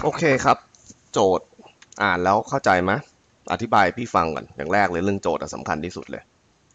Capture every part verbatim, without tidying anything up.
โอเคครับโจทย์อ่านแล้วเข้าใจไหมอธิบายพี่ฟังก่อนอย่างแรกเลยเรื่องโจทย์สำคัญที่สุดเลย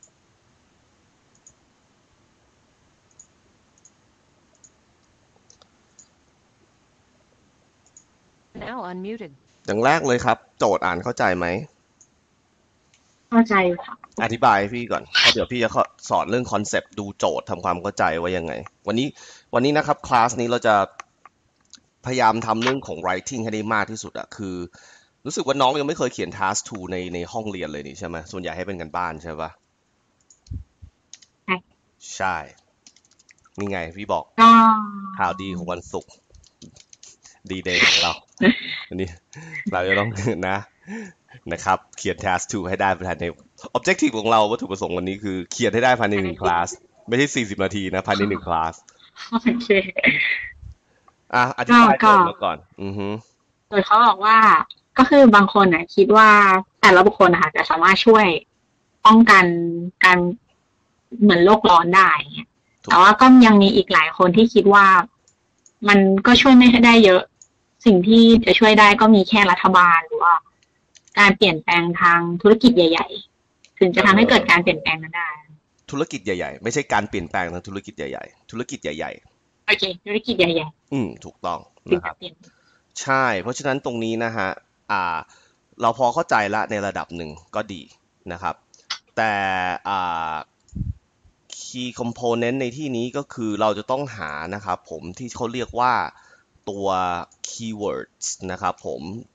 Now unmuted. อย่างแรกเลยครับโจทย์อ่านเข้าใจไหมเข้าใจค่ะอธิบายพี่ก่อนเพราะเดี๋ยวพี่จะสอนเรื่องคอนเซปต์ดูโจทย์ทำความเข้าใจว่ายังไงวันนี้วันนี้นะครับคลาสนี้เราจะพยายามทำเรื่องของ writing ให้ได้มากที่สุดอะคือรู้สึกว่าน้องยังไม่เคยเขียน task two ในในห้องเรียนเลยนี่ใช่ไหมส่วนใหญ่ให้เป็นกันบ้านใช่ปะใช่ใช่นี่ไงพี่บอกก็ข่าวดีของวันศุกร์ดีเดย์ของเราวันนี้เราจะต้องนะนะครับเขียน task two ให้ได้ภายใน objective ของเราวัตถุประสงค์วันนี้คือเขียนให้ได้ภายในหนึ่งคลาสไม่ใช่สี่สิบนาทีนะภายในหนึ่งคลาสโอเคอ่ะอธิบายโจทย์มาก่อนอือฮึโดยเขาบอกว่าก็คือบางคนนะคิดว่าแต่ละบุคคลนะคะจะสามารถช่วยป้องกันการเหมือนโลกร้อนได้เงี้ยแต่ว่าก็ยังมีอีกหลายคนที่คิดว่ามันก็ช่วยไม่ได้เยอะสิ่งที่จะช่วยได้ก็มีแค่รัฐบาลหรือว่าการเปลี่ยนแปลงทางธุรกิจใหญ่ๆถึงจะทำให้เกิดการเปลี่ยนแปลงนั้นได้ธุรกิจใหญ่ๆไม่ใช่การเปลี่ยนแปลงทางธุรกิจใหญ่ๆธุรกิจใหญ่ๆโอเคธุรกิจใหญ่ๆอืมถูกต้องๆถึงนะครับจะเปลี่ยนใช่เพราะฉะนั้นตรงนี้นะฮะอ่าเราพอเข้าใจละในระดับหนึ่งก็ดีนะครับแต่อ่า key component ในที่นี้ก็คือเราจะต้องหานะครับผมที่เขาเรียกว่าตัว keywords นะครับผม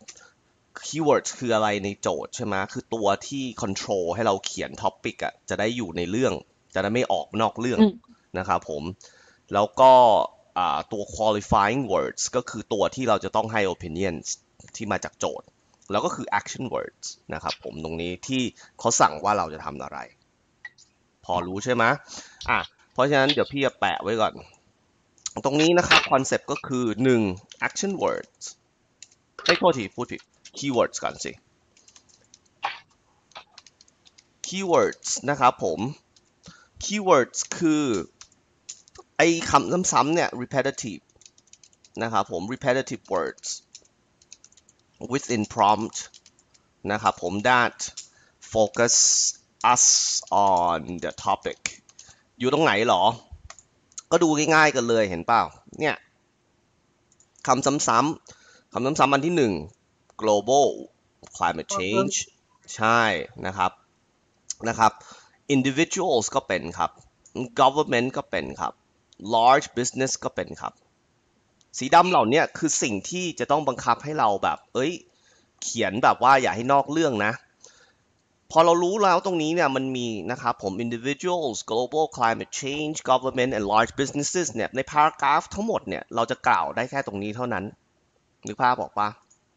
keywords คืออะไรในโจทย์ใช่ไหมคือตัวที่ control ให้เราเขียน topic อ่ะจะได้อยู่ในเรื่องจะได้ไม่ออกนอกเรื่องนะครับผมแล้วก็ตัว qualifying words ก็คือตัวที่เราจะต้องให้ opinions ที่มาจากโจทย์แล้วก็คือ action words นะครับผมตรงนี้ที่เขาสั่งว่าเราจะทำอะไรพอรู้ใช่ไหมอ่ะเพราะฉะนั้นเดี๋ยวพี่จะแปะไว้ก่อนตรงนี้นะครับคอนเซปต์ก็คือหนึ่ง action words ไม่โทษทีพูดผิด keywords ก่อนสิ keywords นะครับผม keywords คือไอ้คำซ้ำๆเนี่ย repetitive นะครับผม repetitive words within prompt นะครับผม that focus us on the topic อยู่ตรงไหนหรอก็ดูง่ายๆกันเลยเห็นเปล่าเนี่ยคำซ้ำๆคำซ้ำๆอันที่หนึ่ง global climate change ใช่นะครับนะครับ individuals ก็เป็นครับ government ก็เป็นครับ large business ก็เป็นครับสีดำเหล่านี้คือสิ่งที่จะต้องบังคับให้เราแบบเอ้ยเขียนแบบว่าอย่าให้นอกเรื่องนะพอเรารู้แล้วตรงนี้เนี่ยมันมีนะครับผม individuals global climate change government and large businesses เนี่ยใน paragraph ทั้งหมดเนี่ยเราจะกล่าวได้แค่ตรงนี้เท่านั้นนึกภาพออกปะ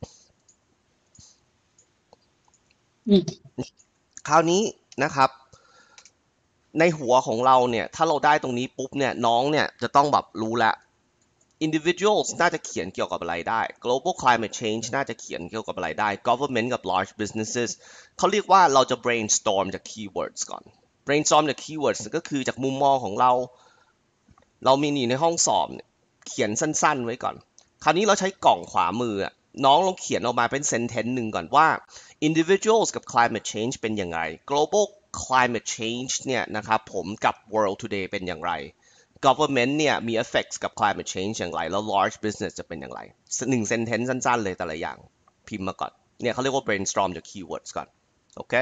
คราวนี้นะครับในหัวของเราเนี่ยถ้าเราได้ตรงนี้ปุ๊บเนี่ยน้องเนี่ยจะต้องแบบรู้แล้ว individuals น่าจะเขียนเกี่ยวกับอะไรได้ global climate change น่าจะเขียนเกี่ยวกับอะไรได้ government กับ large businesses เขาเรียกว่าเราจะ brainstorm จาก keywords ก่อน brainstorm จาก keywords ก็คือจากมุมมองของเราเรามีนี่ในห้องสอบเขียนสั้นๆไว้ก่อนคราวนี้เราใช้กล่องขวามือน้องลองเขียนออกมาเป็น sentence หนึ่งก่อนว่า individuals กับ climate change เป็นอย่างไร global climate change เนี่ยนะครับผมกับ world today เป็นอย่างไร government เนี่ยมี effects กับ climate change อย่างไรแล้ว large business จะเป็นอย่างไรหนึ่ง sentence สั้นๆเลยแต่ละอย่างพิมพ์มาก่อนเนี่ยเขาเรียกว่า brainstorm จาก keywords ก่อนโอเค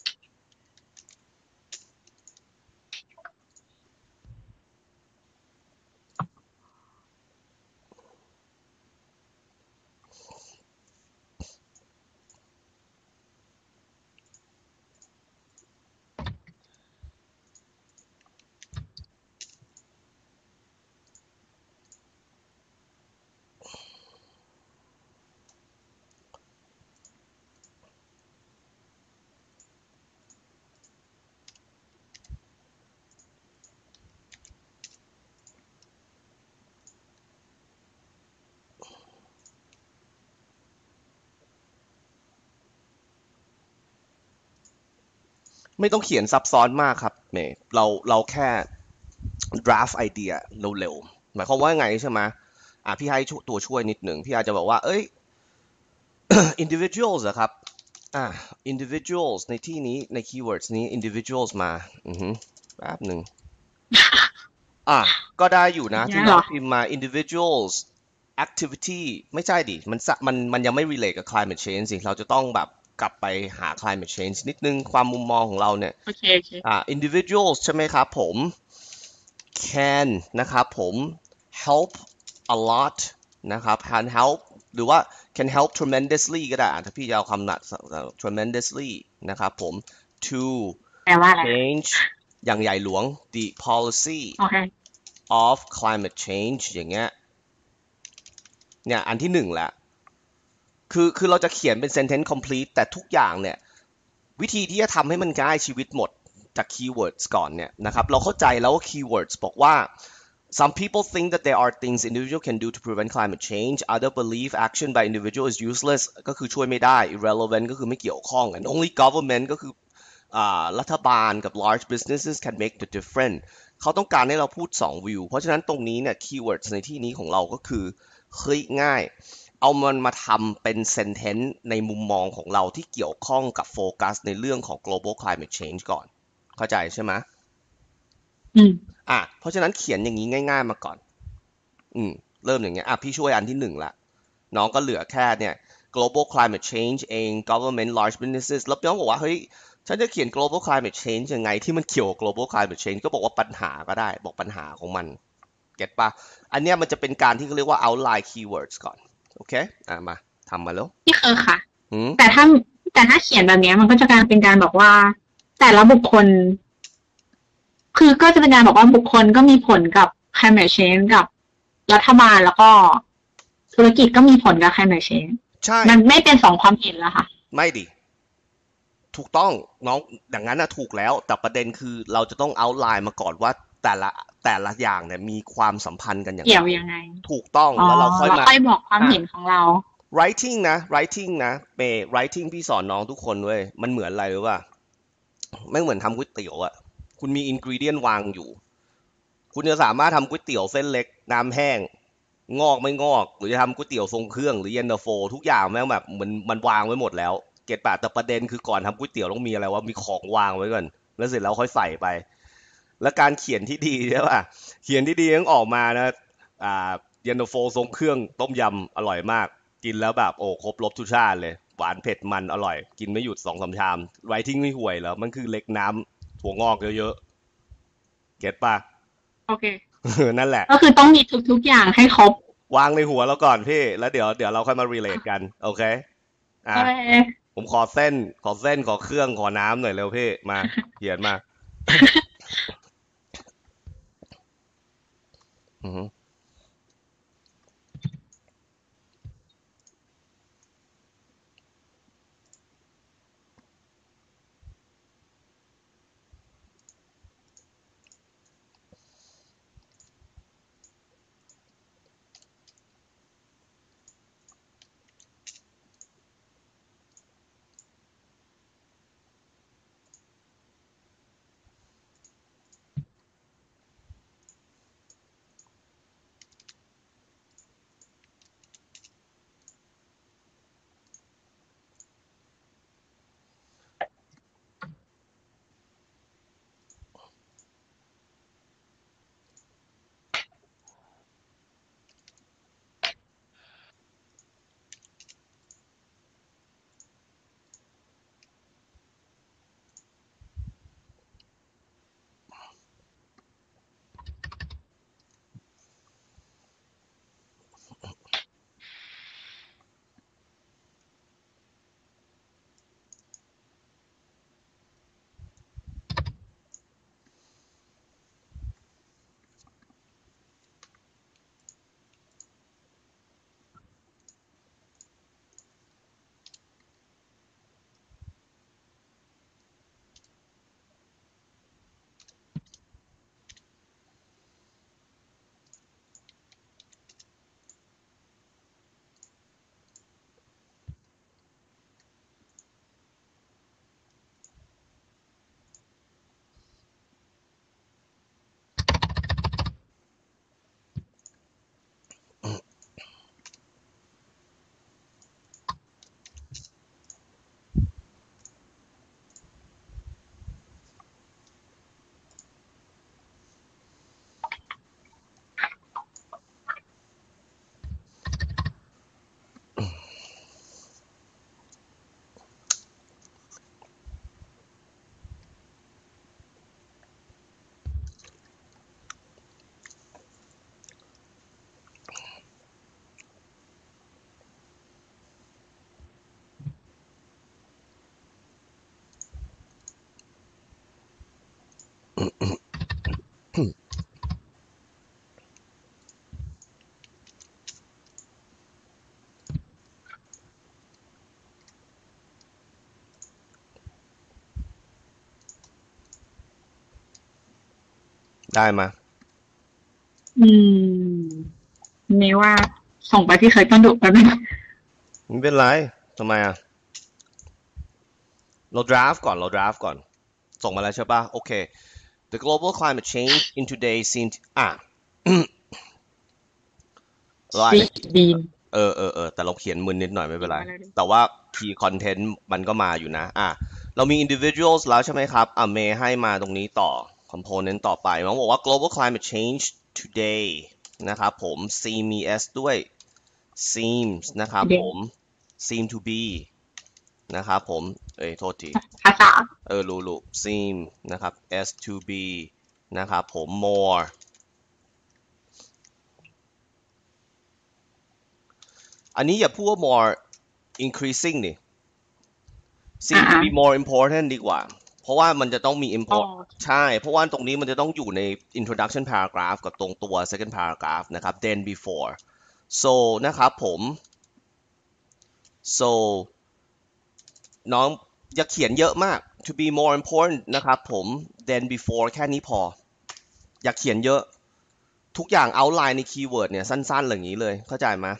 ไม่ต้องเขียนซับซ้อนมากครับเมย์เราเราแค่ draft idea เร็วๆหมายความว่าไงใช่ไหมอ่ะพี่ให้ตัวช่วยนิดหนึ่งพี่อาจจะบอกว่าเอ้ย individuals อะครับอ่ะ individuals ในที่นี้ใน keywords นี้ individuals มาอือฮึแป๊บหนึ่งอ่ะก็ได้อยู่นะที่เนี่ยเหรอน้องพิมพ์มา individuals activity ไม่ใช่ดิมันสะมันมันยังไม่ relate กับ climate change สิเราจะต้องแบบกลับไปหา climate change นิดนึงความมุมมองของเราเนี่ยโอเคโอเคอ่า individuals ใช่ไหมครับผม can นะครับผม help a lot นะครับ can help หรือว่า can help tremendously ก็ได้อ่ะถ้าพี่จะเอาคำหนัก tremendously นะครับผม to แปลว่าอะไร change อย่างใหญ่หลวง the policy โอเค of climate change อย่างเงี้ยเนี่ยอันที่หนึ่งแหละคือคือเราจะเขียนเป็น sentence complete แต่ทุกอย่างเนี่ยวิธีที่จะทำให้มันง่ายชีวิตหมดจาก keywords ก่อนเนี่ยนะครับเราเข้าใจแล้วว่า keywords บอกว่า some people think that there are things individual can do to prevent climate change other believe action by individual is useless ก็คือช่วยไม่ได้ irrelevant ก็คือไม่เกี่ยวข้อง and only government ก็คืออ่ารัฐบาลกับ large businesses can make the difference เขาต้องการให้เราพูดสองวิวเพราะฉะนั้นตรงนี้เนี่ย keywords ในที่นี้ของเราก็คือเฮ้ยง่ายเอามันมาทำเป็น sentence ในมุมมองของเราที่เกี่ยวข้องกับโฟกัสในเรื่องของ global climate change ก่อนเข้าใจใช่ไหมอืมอ่ะเพราะฉะนั้นเขียนอย่างนี้ง่ายๆมาก่อนอืมเริ่มอย่างเงี้ยอ่ะพี่ช่วยอันที่หนึ่งละน้องก็เหลือแค่เนี่ย global climate change เอง government large businesses แล้วน้องบอกว่าเฮ้ยฉันจะเขียน global climate change ยังไงที่มันเกี่ยวกับ global climate change ก็บอกว่าปัญหาก็ได้บอกปัญหาของมันเก็ตปะอันเนี้ยมันจะเป็นการที่เขาเรียกว่า outline keywords ก่อนโอเคอ่ะมาทำมาแล้วที่เคยค่ะหืมแต่ถ้าแต่ถ้าเขียนแบบนี้มันก็จะการเป็นการบอกว่า แต่ละบุคคล คือก็จะเป็นการบอกว่าบุคคลก็มีผลกับ climate change กับรัฐบาลแล้วก็ธุรกิจก็มีผลกับ climate change ใช่มันไม่เป็นสองความเห็นแล้วค่ะไม่ดิถูกต้องน้องอย่างนั้นนะถูกแล้วแต่ประเด็นคือเราจะต้อง outline มาก่อนว่าแต่ละแต่ละอย่างเนี่ยมีความสัมพันธ์กันอย่างเกี่ไรยวยังไงถูกต้องอ๋อแล้วเราค่อยแล้วมาค่อยบอกความอ่ะเห็นของเรา writing นะ writing นะเมย์ writing พี่สอนน้องทุกคนเว้ยมันเหมือนอะไรรู้ป่ะไม่เหมือนทำก๋วยเตี๋ยวอะคุณมี ingredient วางอยู่คุณจะสามารถทำก๋วยเตี๋ยวเส้นเล็กน้ำแห้งงอกไม่งอกหรือจะทำก๋วยเตี๋ยวทรงเครื่องหรือเย็นตาโฟทุกอย่างแม่งแบบมันมันวางไว้หมดแล้วเก็ตป่ะแต่ประเด็นคือก่อนทำก๋วยเตี๋ยวต้องมีอะไรว่ามีของวางไว้ก่อนแล้วเสร็จแล้วค่อยใส่ไปแล้วการเขียนที่ดีใช่ป่ะเขียนที่ดีต้องออกมานะอ่าเย็นตาโฟทรงเครื่องต้มยำอร่อยมากกินแล้วแบบโอ้ครบรสทุกชาติเลยหวานเผ็ดมันอร่อยกินไม่หยุดสองสามชามไว้ทิ้งไม่ห่วยแล้วมันคือเล็กน้ำถั่วงอกเยอะๆเก็ตป่ะโอเคนั่นแหละก็คือต้องมีทุกๆอย่างให้ครบวางในหัวเราก่อนพี่แล้วเดี๋ยวเดี๋ยวเราค่อยมา relate กันโอเคอ่ะโอเคผมขอเส้นขอเส้นขอเครื่องขอน้ำหน่อยเร็วพี่มาเขียนมาอือฮึได้มาอืมนี่ว่าส่งไปที่เคยต้นดุแป๊บนึงไม่เป็นไรทำไมอ่ะเรา draft ก่อนเรา draft ก่อนส่งมาแล้วใช่ปะโอเค the global climate change in today seems อ่ะ เราอาจบีจะบีนเออเออเออแต่เราเขียนมึนนิดหน่อยไม่เป็นไรมาแล้วดิแต่ว่า key content มันก็มาอยู่นะอ่ะเรามี individuals แล้วใช่ไหมครับอ่ะเมย์ให้มาตรงนี้ต่อ component ต่อไปมันบอกว่า global climate change today นะครับผม seems ด้วย seems นะครับผม seem to be นะครับผมเอ้ยโทษทีภาษาเออรู้รู้ seem นะครับ s to be นะครับผม more อันนี้อย่าพูดว่า more increasing นี่ seem to be more important ดีกว่า เพราะว่ามันจะต้องมี import ใช่ เพราะว่าตรงนี้มันจะต้องอยู่ใน introduction paragraph กับตรงตัว second paragraph นะครับ then before so นะครับผม so น้องอย่าเขียนเยอะมาก to be more important นะครับผม then before แค่นี้พอ อย่าเขียนเยอะ ทุกอย่าง outline ใน keyword เนี่ยสั้นๆอย่างนี้เลย เข้าใจไหม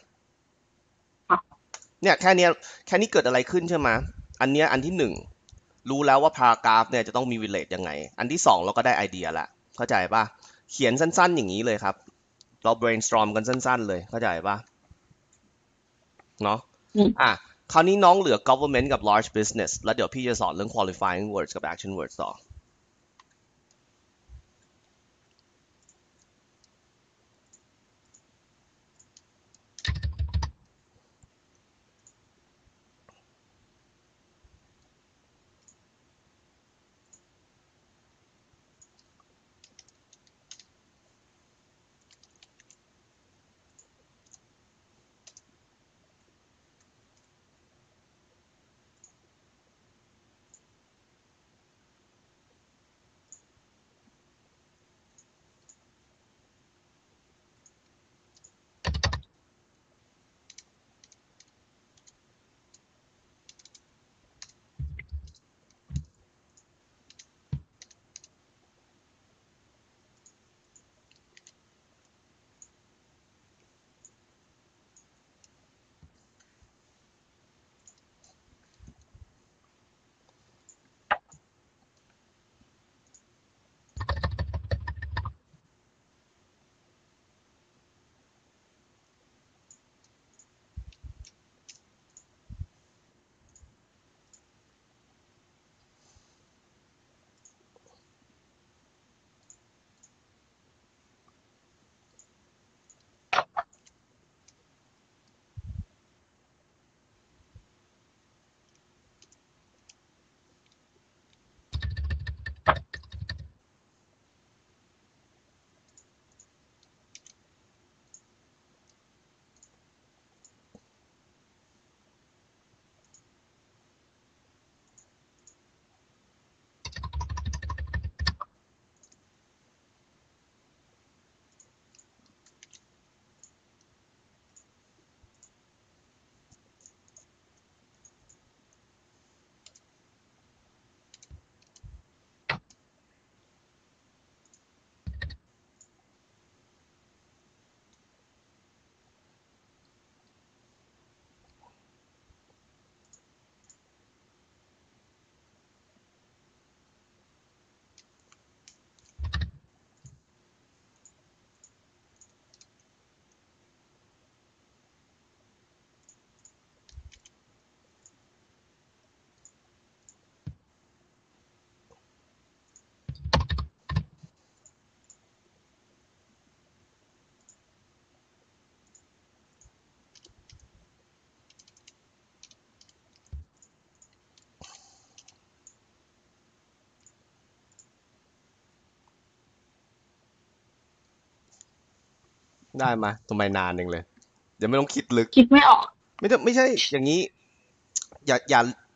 เนี่ยแค่นี้แค่นี้เกิดอะไรขึ้นใช่ไหมอันเนี้ยอันที่หนึ่งรู้แล้วว่า paragraph เนี่ยจะต้องมี relate ยังไง อันที่สองเราก็ได้ไอเดียละเข้าใจป่ะเขียนสั้นๆอย่างนี้เลยครับเรา brainstorm กันสั้นๆเลยเข้าใจป่ะเนาะอ่ะคราวนี้น้องเหลือ government กับ large business แล้วเดี๋ยวพี่จะสอนเรื่อง qualifying words กับ action words ต่อได้มาทำไมนานนึงเลยเดี๋ยวไม่ต้องคิดลึกคิดไม่ออกไม่ต้องไม่ใช่อย่างนี้อย่าอย่า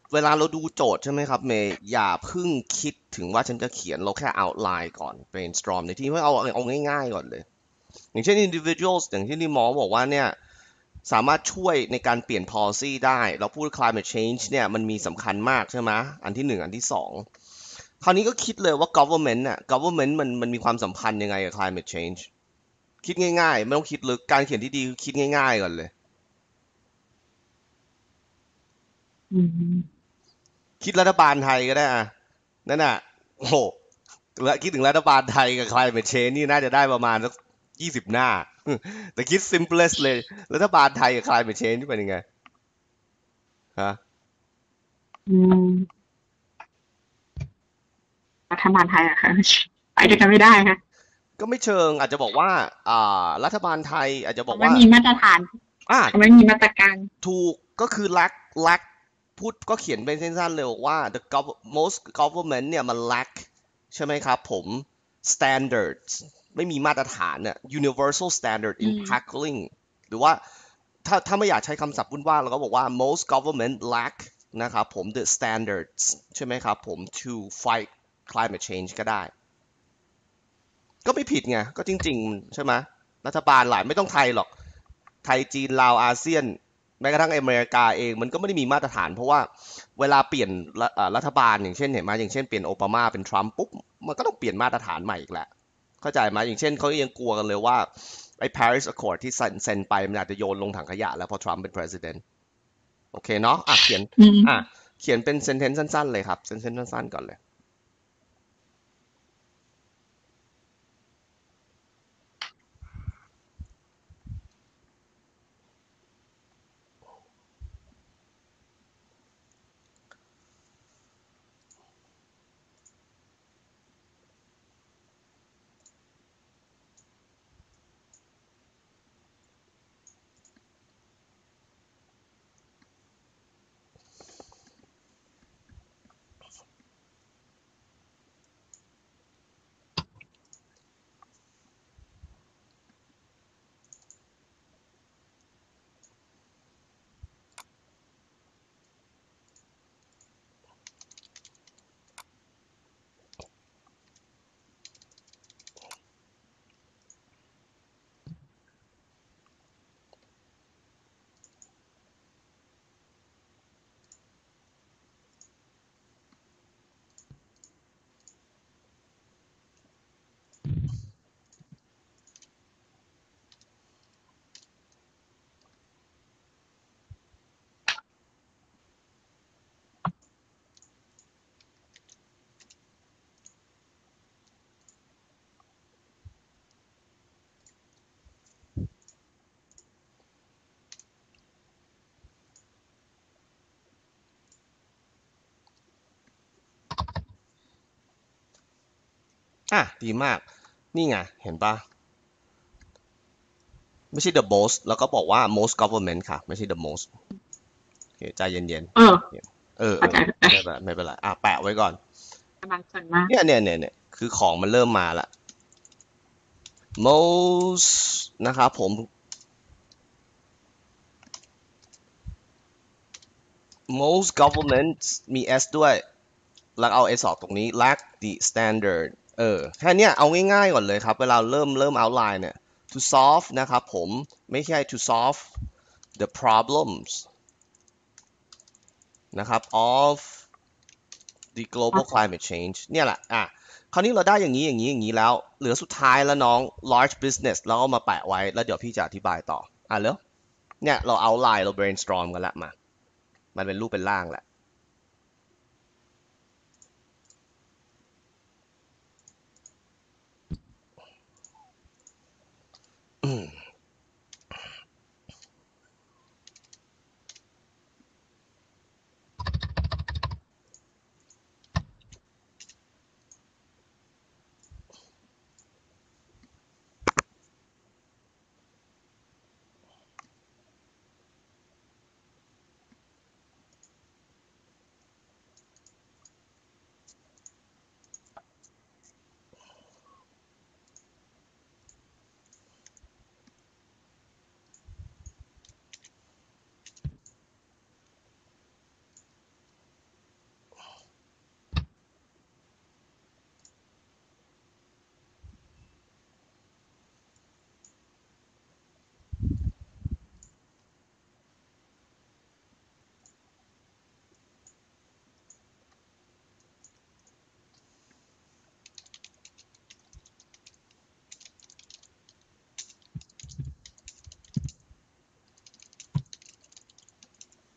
เวลาเราดูโจทย์ใช่ไหมครับเมย์อย่าเพิ่งคิดถึงว่าฉันจะเขียนเราแค่ outline ก่อน brainstorm ในที่ไม่เอาเอาง่ายๆก่อนเลยอย่างเช่น individuals อย่างที่ที่หมอบอกว่าเนี่ยสามารถช่วยในการเปลี่ยน policy ได้เราพูด climate change เนี่ยมันมีสำคัญมากใช่ไหมอันที่หนึ่งอันที่สองคราวนี้ก็คิดเลยว่า government น่ะ government มันมันมีความสัมพันธ์ยังไงกับ climate change คิดง่ายๆไม่ต้องคิดลึกการเขียนที่ดีคือคิดง่ายๆก่อนเลยอืมคิดรัฐบาลไทยก็ได้อะนั่นน่ะโอ้โหแล้วคิดถึงรัฐบาลไทยกับ climate change นี่น่าจะได้ประมาณสักยี่สิบหน้าแต่คิด simplest เลยรัฐบาลไทยกับ climate change เป็นยังไงฮะอืมรัฐบาลไทยอะค่ะไปด้วยกันไม่ได้ค่ะก็ไม่เชิงอาจจะบอกว่าอ่ารัฐบาลไทยอาจจะบอเขากว่าไม่มีมาตรฐานอ่าเขาไม่มีมาตรการถูกก็คือ lack lack พูดก็เขียนเป็นสั้นๆเลยบอกว่า the gov- most government เนี่ยมัน lack ใช่ไหมครับผม standards ไม่มีมาตรฐานเนี่ย universal standard อื in ม tackling หรือว่าถ้าถ้าไม่อยากใช้คำศัพท์วุ่นวายเราก็บอกว่า most government lack นะครับผม the standards ใช่ไหมครับผม to fight climate change ก็ได้ ก็ไม่ผิดไงก็จริงๆใช่ไหมรัฐบาลหลายไม่ต้องไทยหรอกไทยจีนลาวอาเซียนแม้กระทั่งอเมริกาเองมันก็ไม่ได้มีมาตรฐานเพราะว่าเวลาเปลี่ยนรัฐอ่ารัฐบาลอย่างเช่นเห็นไหมอย่างเช่นเปลี่ยนโอบามาเป็นทรัมป์ปุ๊บมันก็ต้องเปลี่ยนมาตรฐานใหม่อีกแหละเข้าใจไหมอย่างเช่นเขายังกลัวกันเลยว่าไอ้ Paris Accord ที่เซ็นเซ็นไปมันอาจจะโยนลงถังขยะแล้วพอทรัมป์เป็น president โอเคเนาะอ่ะเขียนอืมอ่ะเขียนเป็น sentence สั้นๆเลยครับ sentence สั้นๆก่อนเลยอ่ะดีมากนี่ไงเห็นปะ ไม่ใช่ the most แล้วก็บอกว่า most government ค่ะไม่ใช่ the most โอเคใจเย็นเออๆเออเออเข้าใจเข้าใจไม่เป็นไรไม่เป็นไรอ่ะแปะไว้ก่อนกำลังส่วนมากเนี่ยเนี่ยเนี่ยเนี่ยคือของมันเริ่มมาละ most นะครับผม most governments มี s ด้วยแล้วเอา s ออกตรงนี้ lack the standard เออแค่เนี้ยเอาง่ายๆก่อนเลยครับเวลาเริ่มเริ่ม outline เนี่ย to solve นะครับผมไม่ใช่ to solve the problems นะครับ of the global climate change เนี่ยแหละอ่ะคราวนี้เราได้อย่างนี้อย่างนี้อย่างนี้แล้วเหลือสุดท้ายแล้วน้อง large business แล้วก็มาแปะไว้แล้วเดี๋ยวพี่จะอธิบายต่ออ่ะแล้วเนี่ยเรา outline เรา brainstorm กันละมามันเป็นรูปเป็นร่างแหละ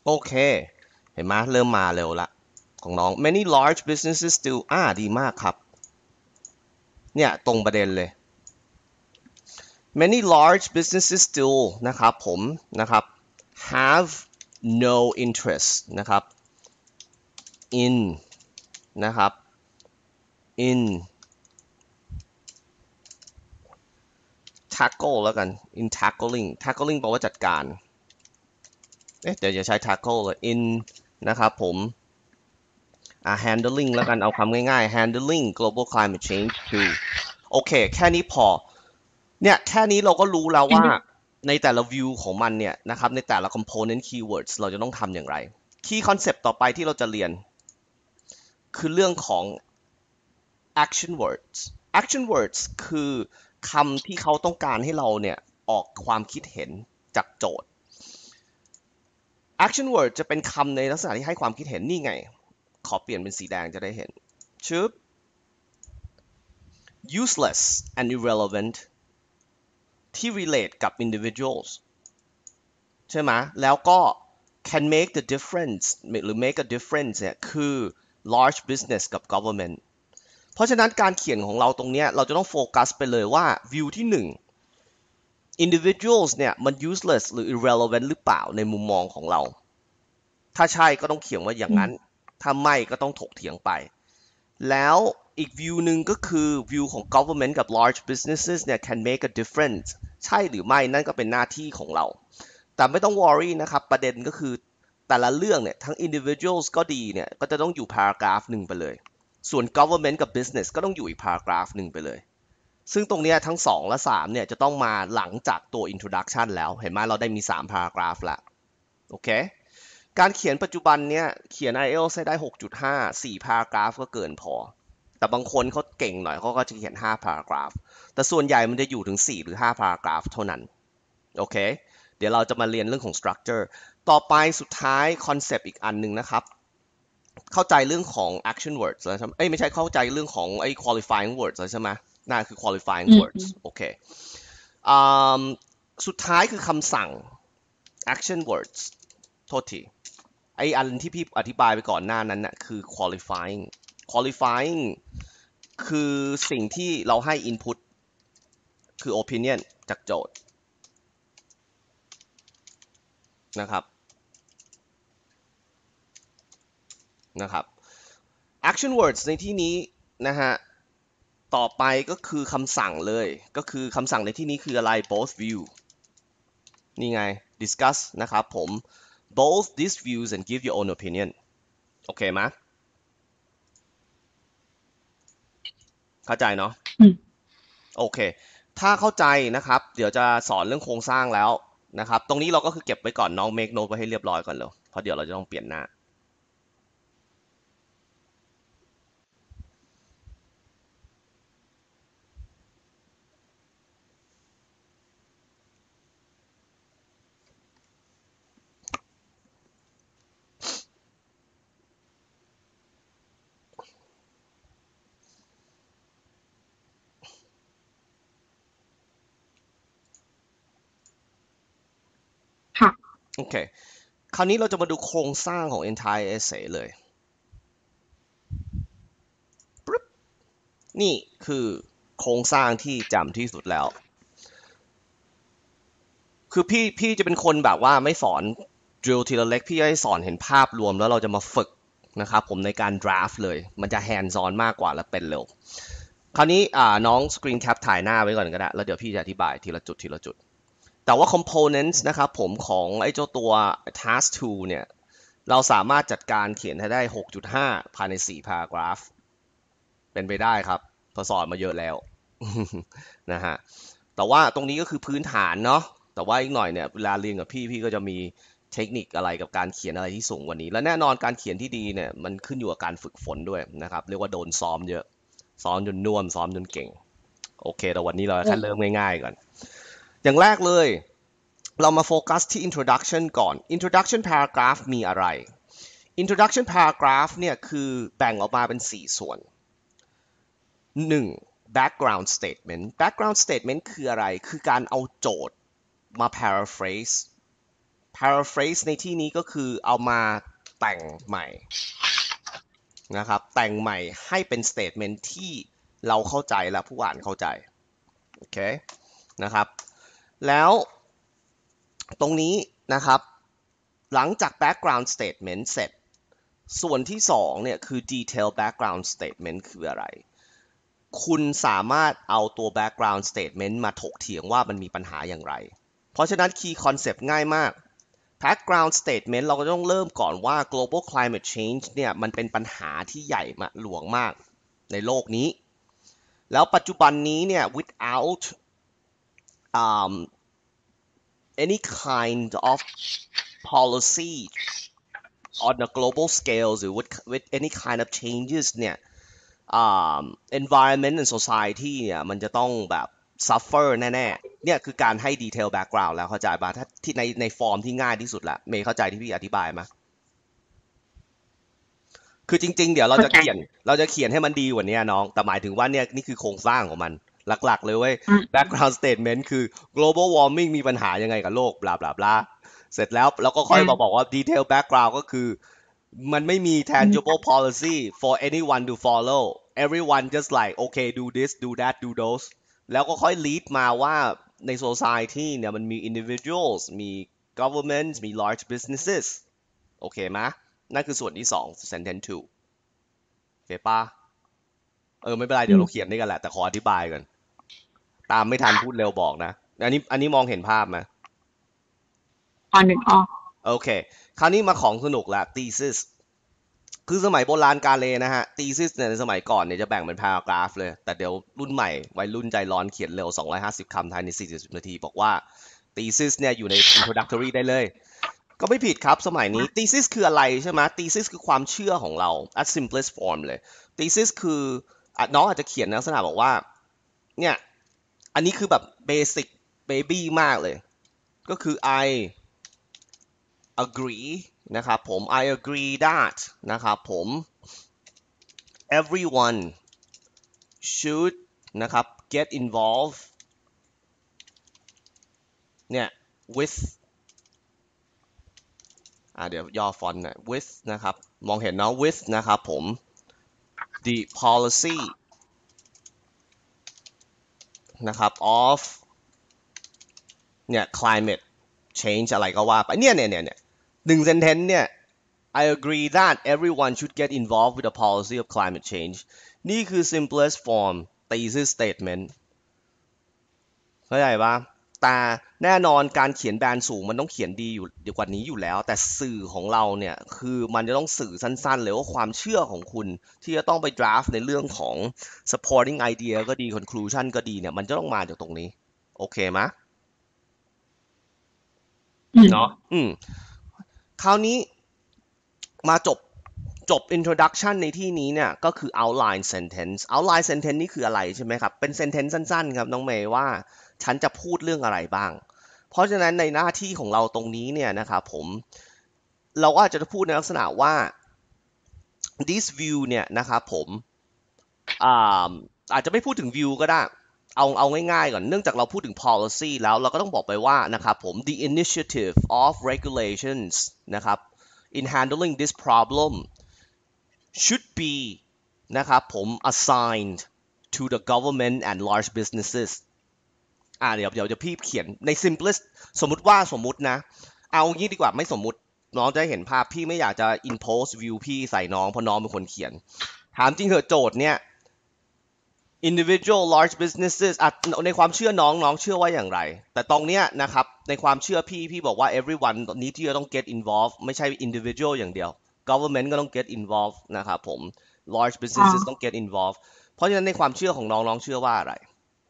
โอเคเห็นไหมเริ่มมาเร็วละของน้อง many large businesses still อ่าดีมากครับเนี่ยตรงประเด็นเลย many large businesses still นะครับผมนะครับ have no interest นะครับ in นะครับ in tackle แล้วกัน in tackling tackling แปลว่าจัดการเอ๊ะเดี๋ยวจะใช้ tackle เลย in นะครับผมอ่า handling แล้วกันเอาคำง่ายๆ handling global climate change too โอเคแค่นี้พอเนี่ยแค่นี้เราก็รู้แล้วว่าในแต่ละ view ของมันเนี่ยนะครับในแต่ละ component keywords เราจะต้องทำอย่างไร key concept ต่อไปที่เราจะเรียนคือเรื่องของ action words action words คือคำที่เขาต้องการให้เราเนี่ยออกความคิดเห็นจากโจทย์ action word จะเป็นคำในลักษณะที่ให้ความคิดเห็นนี่ไงขอเปลี่ยนเป็นสีแดงจะได้เห็นชึบ useless and irrelevant ที่ relate กับ individuals ใช่ไหมแล้วก็ can make the difference หรือ make a difference เนี่ยคือ large business กับ government เพราะฉะนั้นการเขียนของเราตรงนี้เราจะต้องโฟกัสไปเลยว่า view ที่หนึ่ง individuals เนี่ยมัน useless หรือ irrelevant หรือเปล่าในมุมมองของเราถ้าใช่ก็ต้องเขียนว่าอย่างนั้นถ้าไม่ก็ต้องถกเถียงไปแล้วอีก view หนึ่งก็คือ view ของ government กับ large businesses เนี่ย can make a difference ใช่หรือไม่นั่นก็เป็นหน้าที่ของเราแต่ไม่ต้อง worry นะครับประเด็นก็คือแต่ละเรื่องเนี่ยทั้ง individuals ก็ดีเนี่ยก็จะต้องอยู่ paragraph หนึ่งไปเลยส่วน government กับ business ก็ต้องอยู่อีก paragraph หนึ่งไปเลยซึ่งตรงนี้ทั้งสองและสามเนี่ยจะต้องมาหลังจากตัว introduction แล้วเห็นไหมเราได้มีสาม paragraph แล้วโอเคการเขียนปัจจุบันเนี่ยเขียน ไอ เอล ที เอส ได้ หกจุดห้า สี่ paragraph ก็เกินพอแต่บางคนเขาเก่งหน่อยเขาก็จะเขียนห้า paragraph แต่ส่วนใหญ่มันจะอยู่ถึงสี่หรือห้า paragraph เท่านั้นโอเคเดี๋ยวเราจะมาเรียนเรื่องของ structure ต่อไปสุดท้าย concept อีกอันหนึ่งนะครับเข้าใจเรื่องของ action words แล้วใช่ไหมเอ้ยไม่ใช่เข้าใจเรื่องของไอ้ qualifying words แล้วใช่ไหมน่าคือ qualifying words โอเคสุดท้ายคือคำสั่ง action words โทษทีไออันที่พี่อธิบายไปก่อนหน้านั้นน่ะคือ qualifying qualifying คือสิ่งที่เราให้ input คือ opinion จากโจทย์นะครับนะครับ action words ในที่นี้นะฮะต่อไปก็คือคำสั่งเลยก็คือคำสั่งในที่นี้คืออะไร both view นี่ไง discuss นะครับผม both these views and give your own opinion โอเคไหมเข้าใจเนาะโอเคถ้าเข้าใจนะครับเดี๋ยวจะสอนเรื่องโครงสร้างแล้วนะครับตรงนี้เราก็คือเก็บไว้ก่อนน้อง make note ไว้ให้เรียบร้อยก่อนเลยเพราะเดี๋ยวเราจะต้องเปลี่ยนหน้าโอเคคราวนี้เราจะมาดูโครงสร้างของ entire essay เลยนี่คือโครงสร้างที่จำที่สุดแล้วคือพี่พี่จะเป็นคนแบบว่าไม่สอน drill ทีละเล็กพี่จะให้สอนเห็นภาพรวมแล้วเราจะมาฝึกนะครับผมในการ draft เลยมันจะ hands on มากกว่าและเป็นเร็วคราวนี้อ่าน้อง screen cap ถ่ายหน้าไว้ก่อนก็ได้แล้วเดี๋ยวพี่จะอธิบายทีละจุดทีละจุดแต่ว่า components นะครับผมของไอ้เจ้าตัว task two เนี่ยเราสามารถจัดการเขียนให้ได้ หกจุดห้า ภายในสี่ paragraph เป็นไปได้ครับพอสอนมาเยอะแล้ว นะฮะแต่ว่าตรงนี้ก็คือพื้นฐานเนาะแต่ว่าอีกหน่อยเนี่ยเวลาเรียนกับพี่พี่ก็จะมีเทคนิคอะไรกับการเขียนอะไรที่สูงกว่านี้และแน่นอนการเขียนที่ดีเนี่ยมันขึ้นอยู่กับการฝึกฝนด้วยนะครับเรียกว่าโดนซ้อมเยอะซ้อมจนน่วมซ้อมจนเก่งโอเคแต่วันนี้เราแค่เริ่มง่ายๆก่อนอย่างแรกเลยเรามาโฟกัสที่ introduction ก่อน introduction paragraph มีอะไร introduction paragraph เนี่ยคือแบ่งออกมาเป็นสี่ส่วนหนึ่ง background statement background statement คืออะไรคือการเอาโจทย์มา paraphrase paraphrase ในที่นี้ก็คือเอามาแต่งใหม่นะครับแต่งใหม่ให้เป็น statement ที่เราเข้าใจและผู้อ่านเข้าใจโอเคนะครับแล้วตรงนี้นะครับหลังจาก background statement เสร็จส่วนที่สองเนี่ยคือ detail background statement คืออะไรคุณสามารถเอาตัว background statement มาถกเถียงว่ามันมีปัญหาอย่างไรเพราะฉะนั้น key concept ง่ายมาก background statement เราก็ต้องเริ่มก่อนว่า global climate change เนี่ยมันเป็นปัญหาที่ใหญ่มากหลวงมากในโลกนี้แล้วปัจจุบันนี้เนี่ย without um, any kind of policy on a global scale or with, with any kind of changes เนี่ย um, environment and society เนี่ยมันจะต้องแบบ suffer แน่ๆเนี่ยคือการให้ detail background แล้วเข้าใจป่ะถ้าที่ในในฟอร์มที่ง่ายที่สุดละเมย์เข้าใจที่พี่อธิบายไหมคือจริงๆเดี๋ยวเราจะเขียนเราจะเขียนให้มันดีกว่านี้น้องแต่หมายถึงว่าเนี่ยนี่คือโครงสร้างของมันหลักๆเลยเว้ย background statement คือ global warming มีปัญหายังไงกับโลกบลาบลาบลาเสร็จแล้วเราก็ค่อยมาบอกว่า detail background ก็คือมันไม่มี tangible policy for anyone to follow everyone just like okay do this do that do those แล้วก็ค่อย lead มาว่าใน society เนี่ยมันมี individuals มี governments มี large businesses โอเคไหมนั่นคือส่วนที่สอง sentence two โอเคป่ะเออไม่เป็นไรเดี๋ยวเราเขียนด้วยกันแหละแต่ขออธิบายก่อนตามไม่ทันพูดเร็วบอกนะอันนี้อันนี้มองเห็นภาพไหมอ๋อหนึ่งออกโอเคคราวนี้มาของสนุกละ thesis คือสมัยโบราณกาเลนะฮะ thesis เนี่ยในสมัยก่อนเนี่ยจะแบ่งเป็น paragraph เลยแต่เดี๋ยวรุ่นใหม่วัยรุ่นใจร้อนเขียนเร็วสองร้อยห้าสิบคำภายในสี่สิบนาทีบอกว่า thesis เนี่ยอยู่ใน introductory ได้เลยก็ไม่ผิดครับสมัยนี้ thesis คืออะไรใช่ไหม thesis คือความเชื่อของเรา at simplest form เลย thesis คือน้องอาจจะเขียนในลักษณะบอกว่าเนี่ยอันนี้คือแบบ basic baby มากเลยก็คือ I agree นะครับผม I agree that นะครับผม everyone should นะครับ get involved เนี่ย with อ่ะเดี๋ยวย่อฟอนต์หน่อย with นะครับมองเห็นเนาะ with นะครับผม the policy นะครับ of เนี่ย climate change อะไรก็ว่าไปเนี่ยเนี่ยเนี่ยเนี่ยหนึ่ง sentence เนี่ย I agree that everyone should get involved with the policy of climate change นี่คือ simplest form thesis statement เข้าใจปะแต่แน่นอนการเขียนแบรนด์สูงมันต้องเขียนดีอยู่ดีกว่านี้อยู่แล้วแต่สื่อของเราเนี่ยคือมันจะต้องสื่อสั้นๆเลยว่าความเชื่อของคุณที่จะต้องไป draft ในเรื่องของ supporting idea ก็ดี conclusion ก็ดีเนี่ยมันจะต้องมาจากตรงนี้โอเคไหมเนาะอืมคราวนี้มาจบจบ introduction ในที่นี้เนี่ยก็คือ outline sentence outline sentence นี่คืออะไรใช่ไหมครับเป็น sentence สั้นๆครับน้องเมย์ว่าฉันจะพูดเรื่องอะไรบ้างเพราะฉะนั้นในหน้าที่ของเราตรงนี้เนี่ยนะครับผมเราก็อาจจะพูดในลักษณะว่า this view เนี่ยนะครับผมอ่าอาจจะไม่พูดถึง view ก็ได้เอาเอาง่ายๆก่อนเนื่องจากเราพูดถึง policy แล้วเราก็ต้องบอกไปว่านะครับผม the initiative of regulations นะครับ in handling this problem should be นะครับผม assigned to the government and large businesses อ่าเดี๋ยวเดี๋ยวจะพี่เขียนใน simplest สมมุติว่าสมมุตินะเอางี้ดีกว่าไม่สมมุติน้องจะเห็นภาพพี่ไม่อยากจะ impose view พี่ใส่น้องเพราะน้องเป็นคนเขียนถามจริงเถอะโจทย์เนี่ย individual large businesses อ่ะในความเชื่อน้องน้องเชื่อว่าอย่างไรแต่ตรงเนี้ยนะครับในความเชื่อพี่พี่บอกว่า everyone นี้ที่จะต้อง get involved ไม่ใช่ individual อย่างเดียว government ก็ต้อง get involved นะครับผม large businesses ต้อง get involved เพราะฉะนั้นในความเชื่อของน้องน้องเชื่อว่าอะไร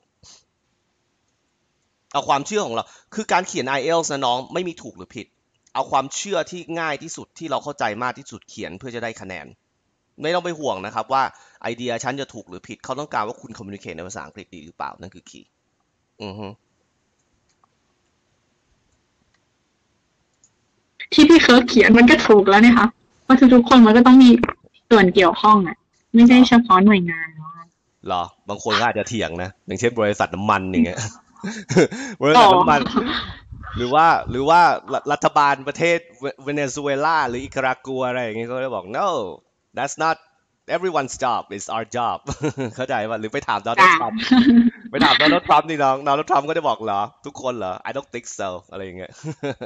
เอาความเชื่อของเราคือการเขียน ไอ เอล ที เอส นะน้องไม่มีถูกหรือผิดเอาความเชื่อที่ง่ายที่สุดที่เราเข้าใจมากที่สุดเขียนเพื่อจะได้คะแนนไม่ต้องไปห่วงนะครับว่าไอเดียฉันจะถูกหรือผิดเขาต้องการว่าคุณคอมมิวนิเคทในภาษาอังกฤษดีหรือเปล่านั่นคือคีย์อือฮึที่พี่เคิร์กเขียนมันก็ถูกแล้วเนี่ยค่ะว่าทุกๆคนมันก็ต้องมีส่วนเกี่ยวข้องอ่ะไม่ใช่เฉพาะหน่วยงานหรอบางคนก็อาจจะเถียงนะอย่างเช่นบริษัทน้ำมันอย่างเงี้ยบริษัทน้ำมันหรือว่าหรือว่ารัฐบาลประเทศเวเนซุเอลาหรืออิการากัวอะไรอย่างเงี้ยเขาจะบอก no that's not everyone's job it's our job เข้าใจป่ะหรือไปถามโดนัลจ้าด์ทรัมป์ไปถามโดนัลด์ทรัมป์นี่น้องโดนัลด์ทรัมป์ก็จะบอกเหรอทุกคนเหรอ I don't think so อะไรอย่างเงี้ย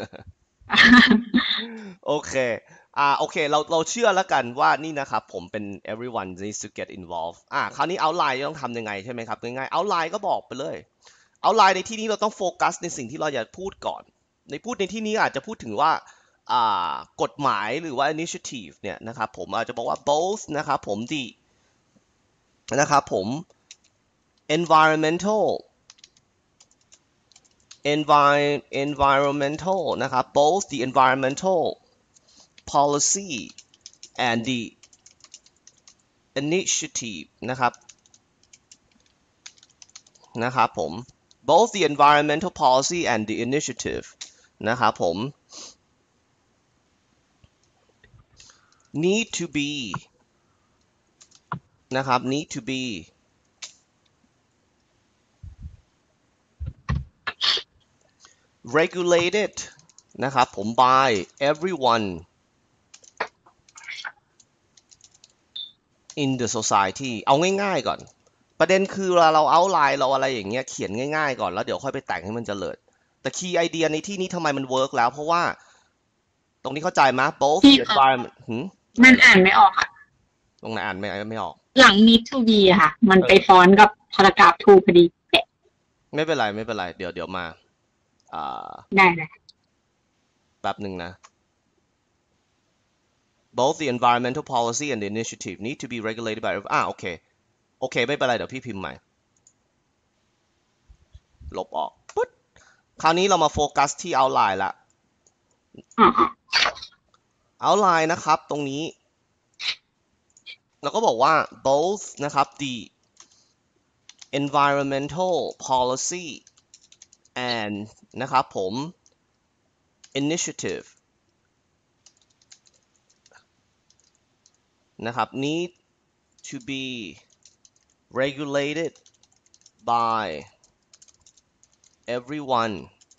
โอเคอ่าโอเคเราเราเชื่อแล้วกันว่านี่นะครับผมเป็น everyone needs to get involved อ่าคราวนี้ outline ต้องทำยังไงใช่ไหมครับง่ายๆ outline ก็บอกไปเลย outline ในที่นี้เราต้องโฟกัสในสิ่งที่เราอยากพูดก่อนในพูดในที่นี้อาจจะพูดถึงว่าอ่ากฎหมายหรือว่า initiative เนี่ยนะครับผมอาจจะบอกว่า both นะครับผม the นะครับผม environmental envi environmental นะครับ both the environmental policy and the initiative นะครับนะครับผม both the environmental policy and the initiative นะครับผม need to be นะครับ need to be regulated นะครับผม by everyone in the society เอาง่ายๆก่อนประเด็นคือเวลาเราเอาไลน์เราอะไรอย่างเงี้ยเขียนง่ายๆก่อนแล้วเดี๋ยวค่อยไปแต่งให้มันเจริญแต่ key idea ในที่นี้ทำไมมันเวิร์กแล้วเพราะว่าตรงนี้เข้าใจไหม both the environment หืมมันอ่านไม่ออกอ่ะตรงไหนอ่านไม่ไม่ออกหลัง need to be อะค่ะ มันไปฟ้อนกับพารากราฟ ทูพอดีแปะไม่เป็นไรไม่เป็นไรเดี๋ยวเดี๋ยวมาอ่าได้เลยแป๊บหนึ่งนะ both the environmental policy and the initiative need to be regulated by อ่าโอเคโอเคไม่เป็นไรเดี๋ยวพี่พิมพ์ใหม่ลบออกปุ๊บคราวนี้เรามาโฟกัสที่ outline ละ outline นะครับตรงนี้เราก็บอกว่า both นะครับ the environmental policy and นะครับผม initiative นะครับ need to be regulated by everyone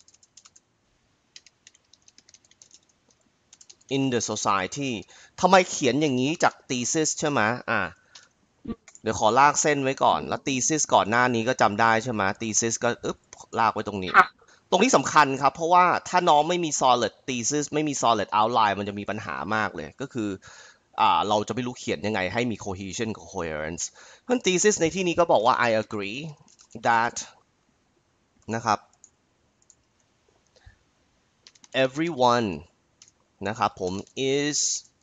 in the society ทำไมเขียนอย่างนี้จาก thesis ใช่ไหมอ่ะเดี๋ยวขอลากเส้นไว้ก่อนแล้ว thesis ก่อนหน้านี้ก็จำได้ใช่ไหม thesis ก็อึ๊บลากไว้ตรงนี้ตรงนี้สำคัญครับเพราะว่าถ้าน้องไม่มี solid thesis ไม่มี solid outline มันจะมีปัญหามากเลยก็คืออ่าเราจะไม่รู้เขียนยังไงให้มี cohesion กับ coherence เพราะ thesis ในที่นี้ก็บอกว่า I agree that นะครับ everyone นะครับผม is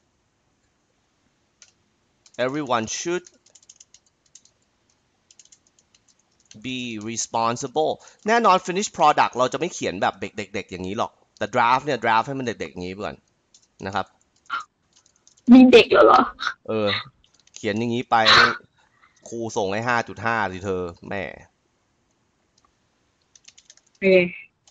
everyone should be responsible แน่นอน finished product เราจะไม่เขียนแบบเด็กๆอย่างนี้หรอกแต่ draft เนี่ย draft ให้มันเด็กๆอย่างนี้ก่อนนะครับมีเด็กเหรอเออเขียนอย่างนี้ไปครูส่งให้ ห้าจุดห้า สิเธอแม่เออ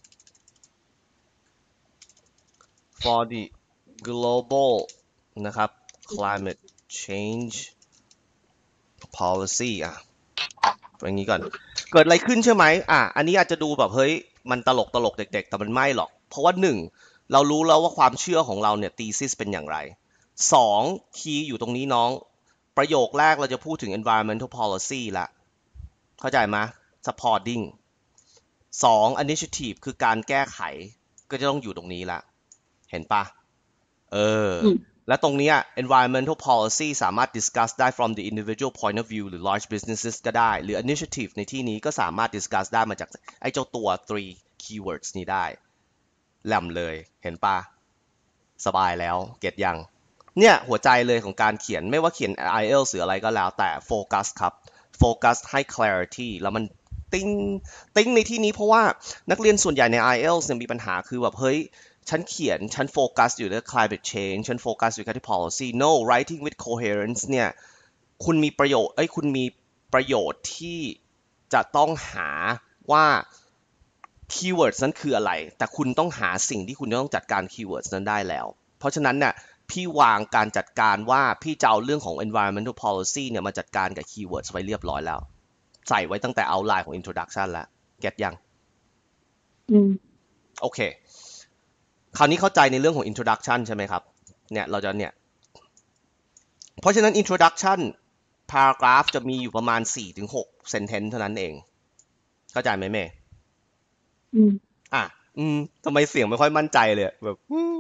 for the global นะครับ climate change policy อ่ะอย่างนี้ก่อนเกิดอะไรขึ้นใช่ไหมอ่ะอันนี้อาจจะดูแบบเฮ้ยมันตลกตลกเด็กๆแต่มันไม่หรอกเพราะว่าหนึ่งเรารู้แล้วว่าความเชื่อของเราเนี่ย thesis เป็นอย่างไรสองคีย์อยู่ตรงนี้น้องประโยคแรกเราจะพูดถึง environmental policy ละเข้าใจไหม supporting สอง initiative คือการแก้ไขก็จะต้องอยู่ตรงนี้ละเห็นปะเออและตรงนี้ environmental policy สามารถ discuss ได้ from the individual point of view หรือ large businesses ก็ได้หรือ initiative ในที่นี้ก็สามารถ discuss ได้มาจากไอ้เจ้าตัว three keywords นี้ได้แหลมเลยเห็นปะสบายแล้วเก็ตยังเนี่ยหัวใจเลยของการเขียนไม่ว่าเขียน ไอ เอล หรืออะไรก็แล้วแต่โฟกัสครับโฟกัสให้ clarity แล้วมันติ้งติ้งในที่นี้เพราะว่านักเรียนส่วนใหญ่ใน ไอ เอล เนี่ยมีปัญหาคือแบบเฮ้ยฉันเขียนฉันโฟกัสอยู่ที่ climate change ฉันโฟกัสอยู่ที่ policy no writing with coherence เนี่ยคุณมีประโยชน์เอ้ยคุณมีประโยชน์ที่จะต้องหาว่า keywords นั้นคืออะไรแต่คุณต้องหาสิ่งที่คุณต้องจัดการ keywords นั้นได้แล้วเพราะฉะนั้นเนี่ยพี่วางการจัดการว่าพี่จะเอาเรื่องของ environmental policy เนี่ยมาจัดการกับ keywords ไว้เรียบร้อยแล้วใส่ไว้ตั้งแต่ outline ของ introduction แล้วเก็ตยังอืมโอเคคราวนี้เข้าใจในเรื่องของ introduction ใช่ไหมครับเนี่ยเราจะเนี่ยเพราะฉะนั้น introduction paragraph จะมีอยู่ประมาณ สี่ถึงหก sentence เท่านั้นเองเข้าใจไหมเมย์อืมอ่ะอืมทำไมเสียงไม่ค่อยมั่นใจเลยแบบ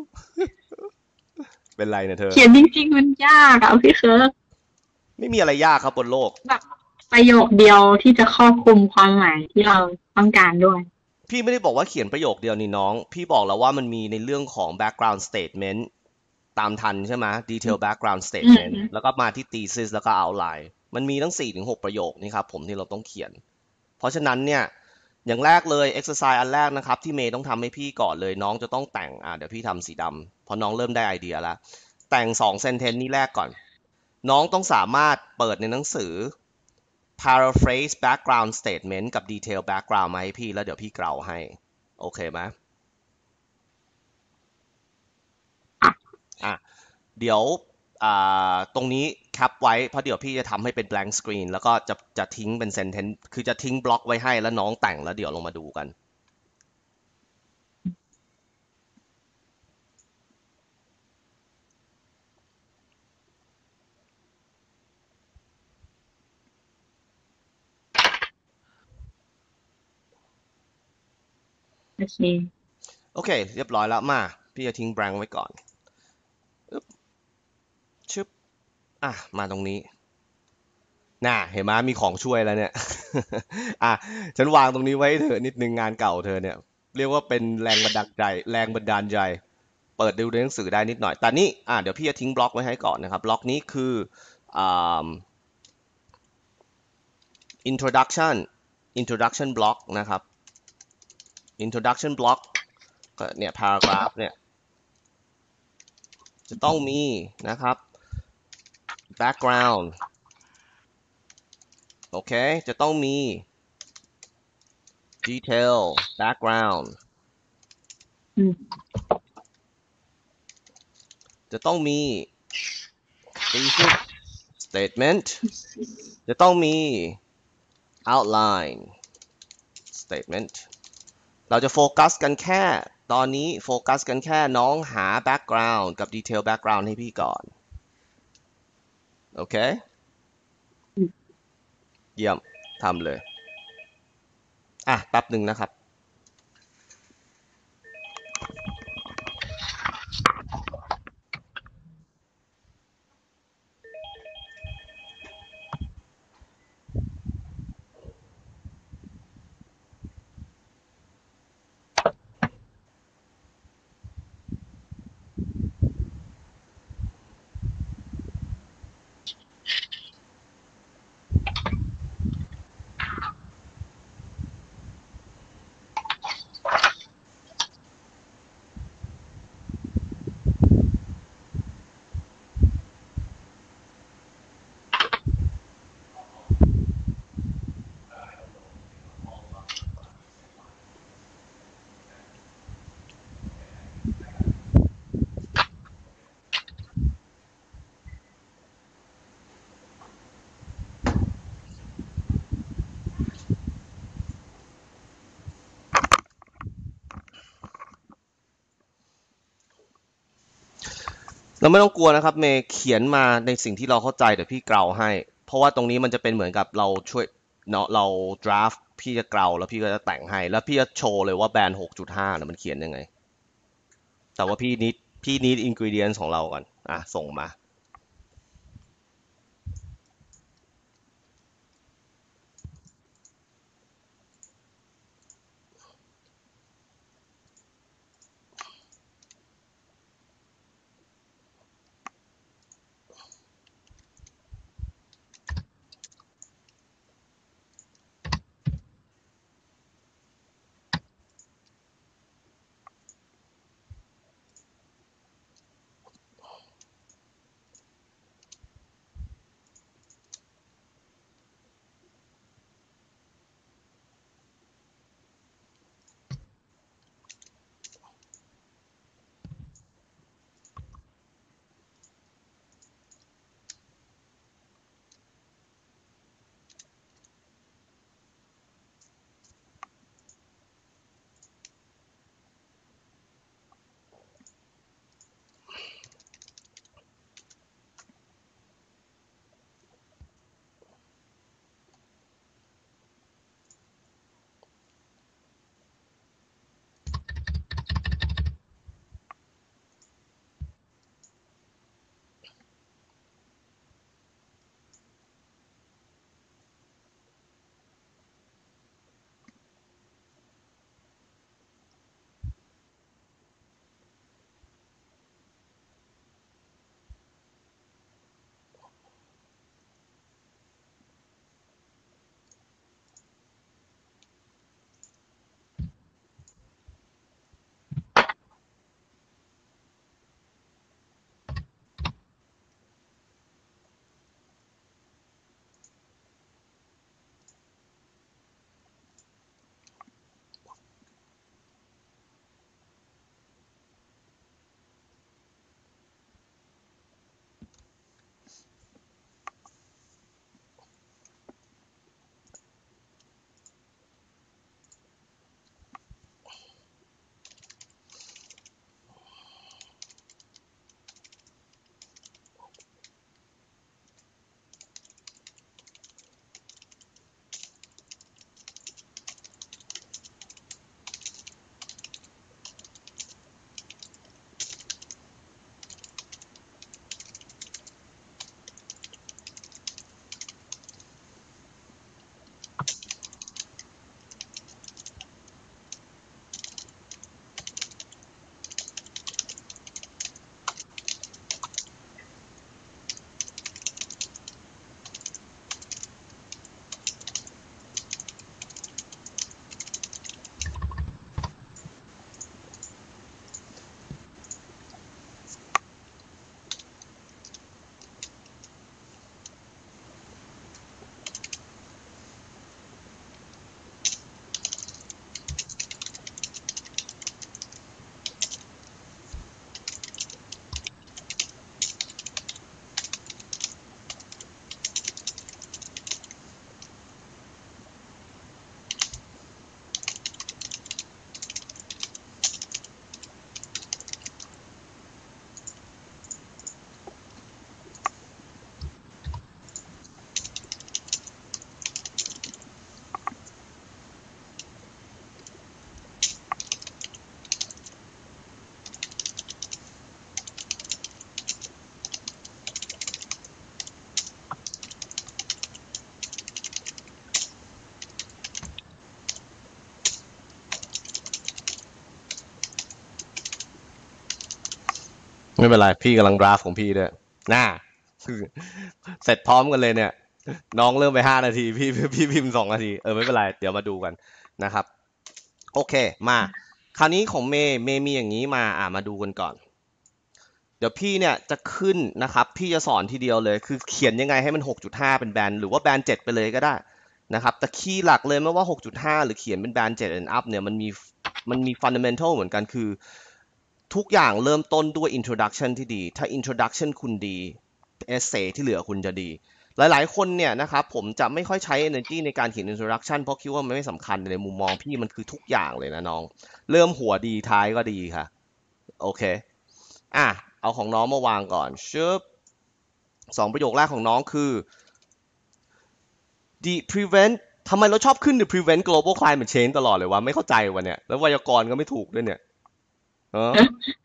เป็นไรนะเธอเขียนจริงๆมันยากอะพี่เคิร์กไม่มีอะไรยากครับบนโลกแบบประโยคเดียวที่จะครอบคลุมความหมายที่เราต้องการด้วยพี่ไม่ได้บอกว่าเขียนประโยคเดียวนี่น้องพี่บอกแล้วว่ามันมีในเรื่องของ background statement ตามทันใช่ไหม detail background อืม statement แล้วก็มาที่ thesis แล้วก็ outline มันมีทั้ง สี่ถึงหก ประโยคนี่ครับผมที่เราต้องเขียนเพราะฉะนั้นเนี่ยอย่างแรกเลย exercise อันแรกนะครับที่เมย์ต้องทำให้พี่ก่อนเลยน้องจะต้องแต่งอ่ะเดี๋ยวพี่ทำสีดำเพราะน้องเริ่มได้ไอเดียแล้วแต่งสอง sentence นี้แรกก่อนน้องต้องสามารถเปิดในหนังสือ paraphrase background statement กับ detail background มาให้พี่แล้วเดี๋ยวพี่เกลาให้โอเคไหมอ่ะเดี๋ยวอ่าตรงนี้แคปไว้เพราะเดี๋ยวพี่จะทำให้เป็น blank screen แล้วก็จะจะทิ้งเป็น sentence คือจะทิ้งบล็อกไว้ให้แล้วน้องแต่งแล้วเดี๋ยวลงมาดูกันโอเคโอเคเรียบร้อยแล้วมาพี่จะทิ้ง blank ไว้ก่อนชึบอ่ะมาตรงนี้น่ะเห็นไหมมีของช่วยแล้วเนี่ย อ่ะฉันวางตรงนี้ไว้เถอะนิดนึงงานเก่าเธอเนี่ยเรียกว่าเป็นแรงบันดาลใจแรงบันดาลใจเปิดดูในหนังสือได้นิดหน่อยแต่นี่อ่ะเดี๋ยวพี่จะทิ้งบล็อกไว้ให้ก่อนนะครับบล็อกนี้คืออ่า introduction introduction block นะครับ introduction block ก็เนี่ย paragraph เนี่ยจะต้องมีนะครับ background โอเคจะต้องมี detail background อืมจะต้องมี thesis statement จะต้องมี outline statement เราจะโฟกัสกันแค่ตอนนี้โฟกัสกันแค่น้องหา background กับ detail background ให้พี่ก่อนโอเคเยี่ยมทำเลยอ่ะแป๊บหนึ่งนะครับเราไม่ต้องกลัวนะครับเมย์เขียนมาในสิ่งที่เราเข้าใจเดี๋ยวพี่เกลาให้เพราะว่าตรงนี้มันจะเป็นเหมือนกับเราช่วยเนาะเรา draft พี่จะเกลาแล้วพี่ก็จะแต่งให้แล้วพี่จะโชว์เลยว่าแบรนด์ หกจุดห้า นะมันเขียนยังไงแต่ว่าพี่นิดพี่นิด ingredients ของเราก่อนอ่ะส่งมาไม่เป็นไรพี่กำลังดราฟของพี่ด้วยน่าเสร็จพร้อมกันเลยเนี่ยน้องเริ่มไปห้านาทีพี่พี่พิมพ์สองนาทีเออไม่เป็นไรเดี๋ยวมาดูกันนะครับโอเคมาคราวนี้ของเมย์เมย์มีอย่างนี้มาอ่ามาดูกันก่อนเดี๋ยวพี่เนี่ยจะขึ้นนะครับพี่จะสอนทีเดียวเลยคือเขียนยังไงให้มัน หกจุดห้า เป็นแบนหรือว่าแบนเจ็ดไปเลยก็ได้นะครับแต่คีย์หลักเลยไม่ว่า หกจุดห้า หรือเขียนเป็นแบนเจ็ด and up เนี่ยมันมีมันมี fundamental เหมือนกันคือทุกอย่างเริ่มต้นด้วย introduction ที่ดีถ้า introduction คุณดี essay ที่เหลือคุณจะดีหลายๆคนเนี่ยนะครับผมจะไม่ค่อยใช้ energy ในการเขียน introduction เพราะคิดว่ามันไม่สำคัญในมุมมองพี่มันคือทุกอย่างเลยนะน้องเริ่มหัวดีท้ายก็ดีค่ะโอเคอ่ะเอาของน้องมาวางก่อนชึบสองประโยคแรกของน้องคือ the prevent ทำไมเราชอบขึ้น the prevent global climate change ตลอดเลยวะไม่เข้าใจวะเนี่ยแล้วไวยากรณ์ก็ไม่ถูกด้วยเนี่ยเออ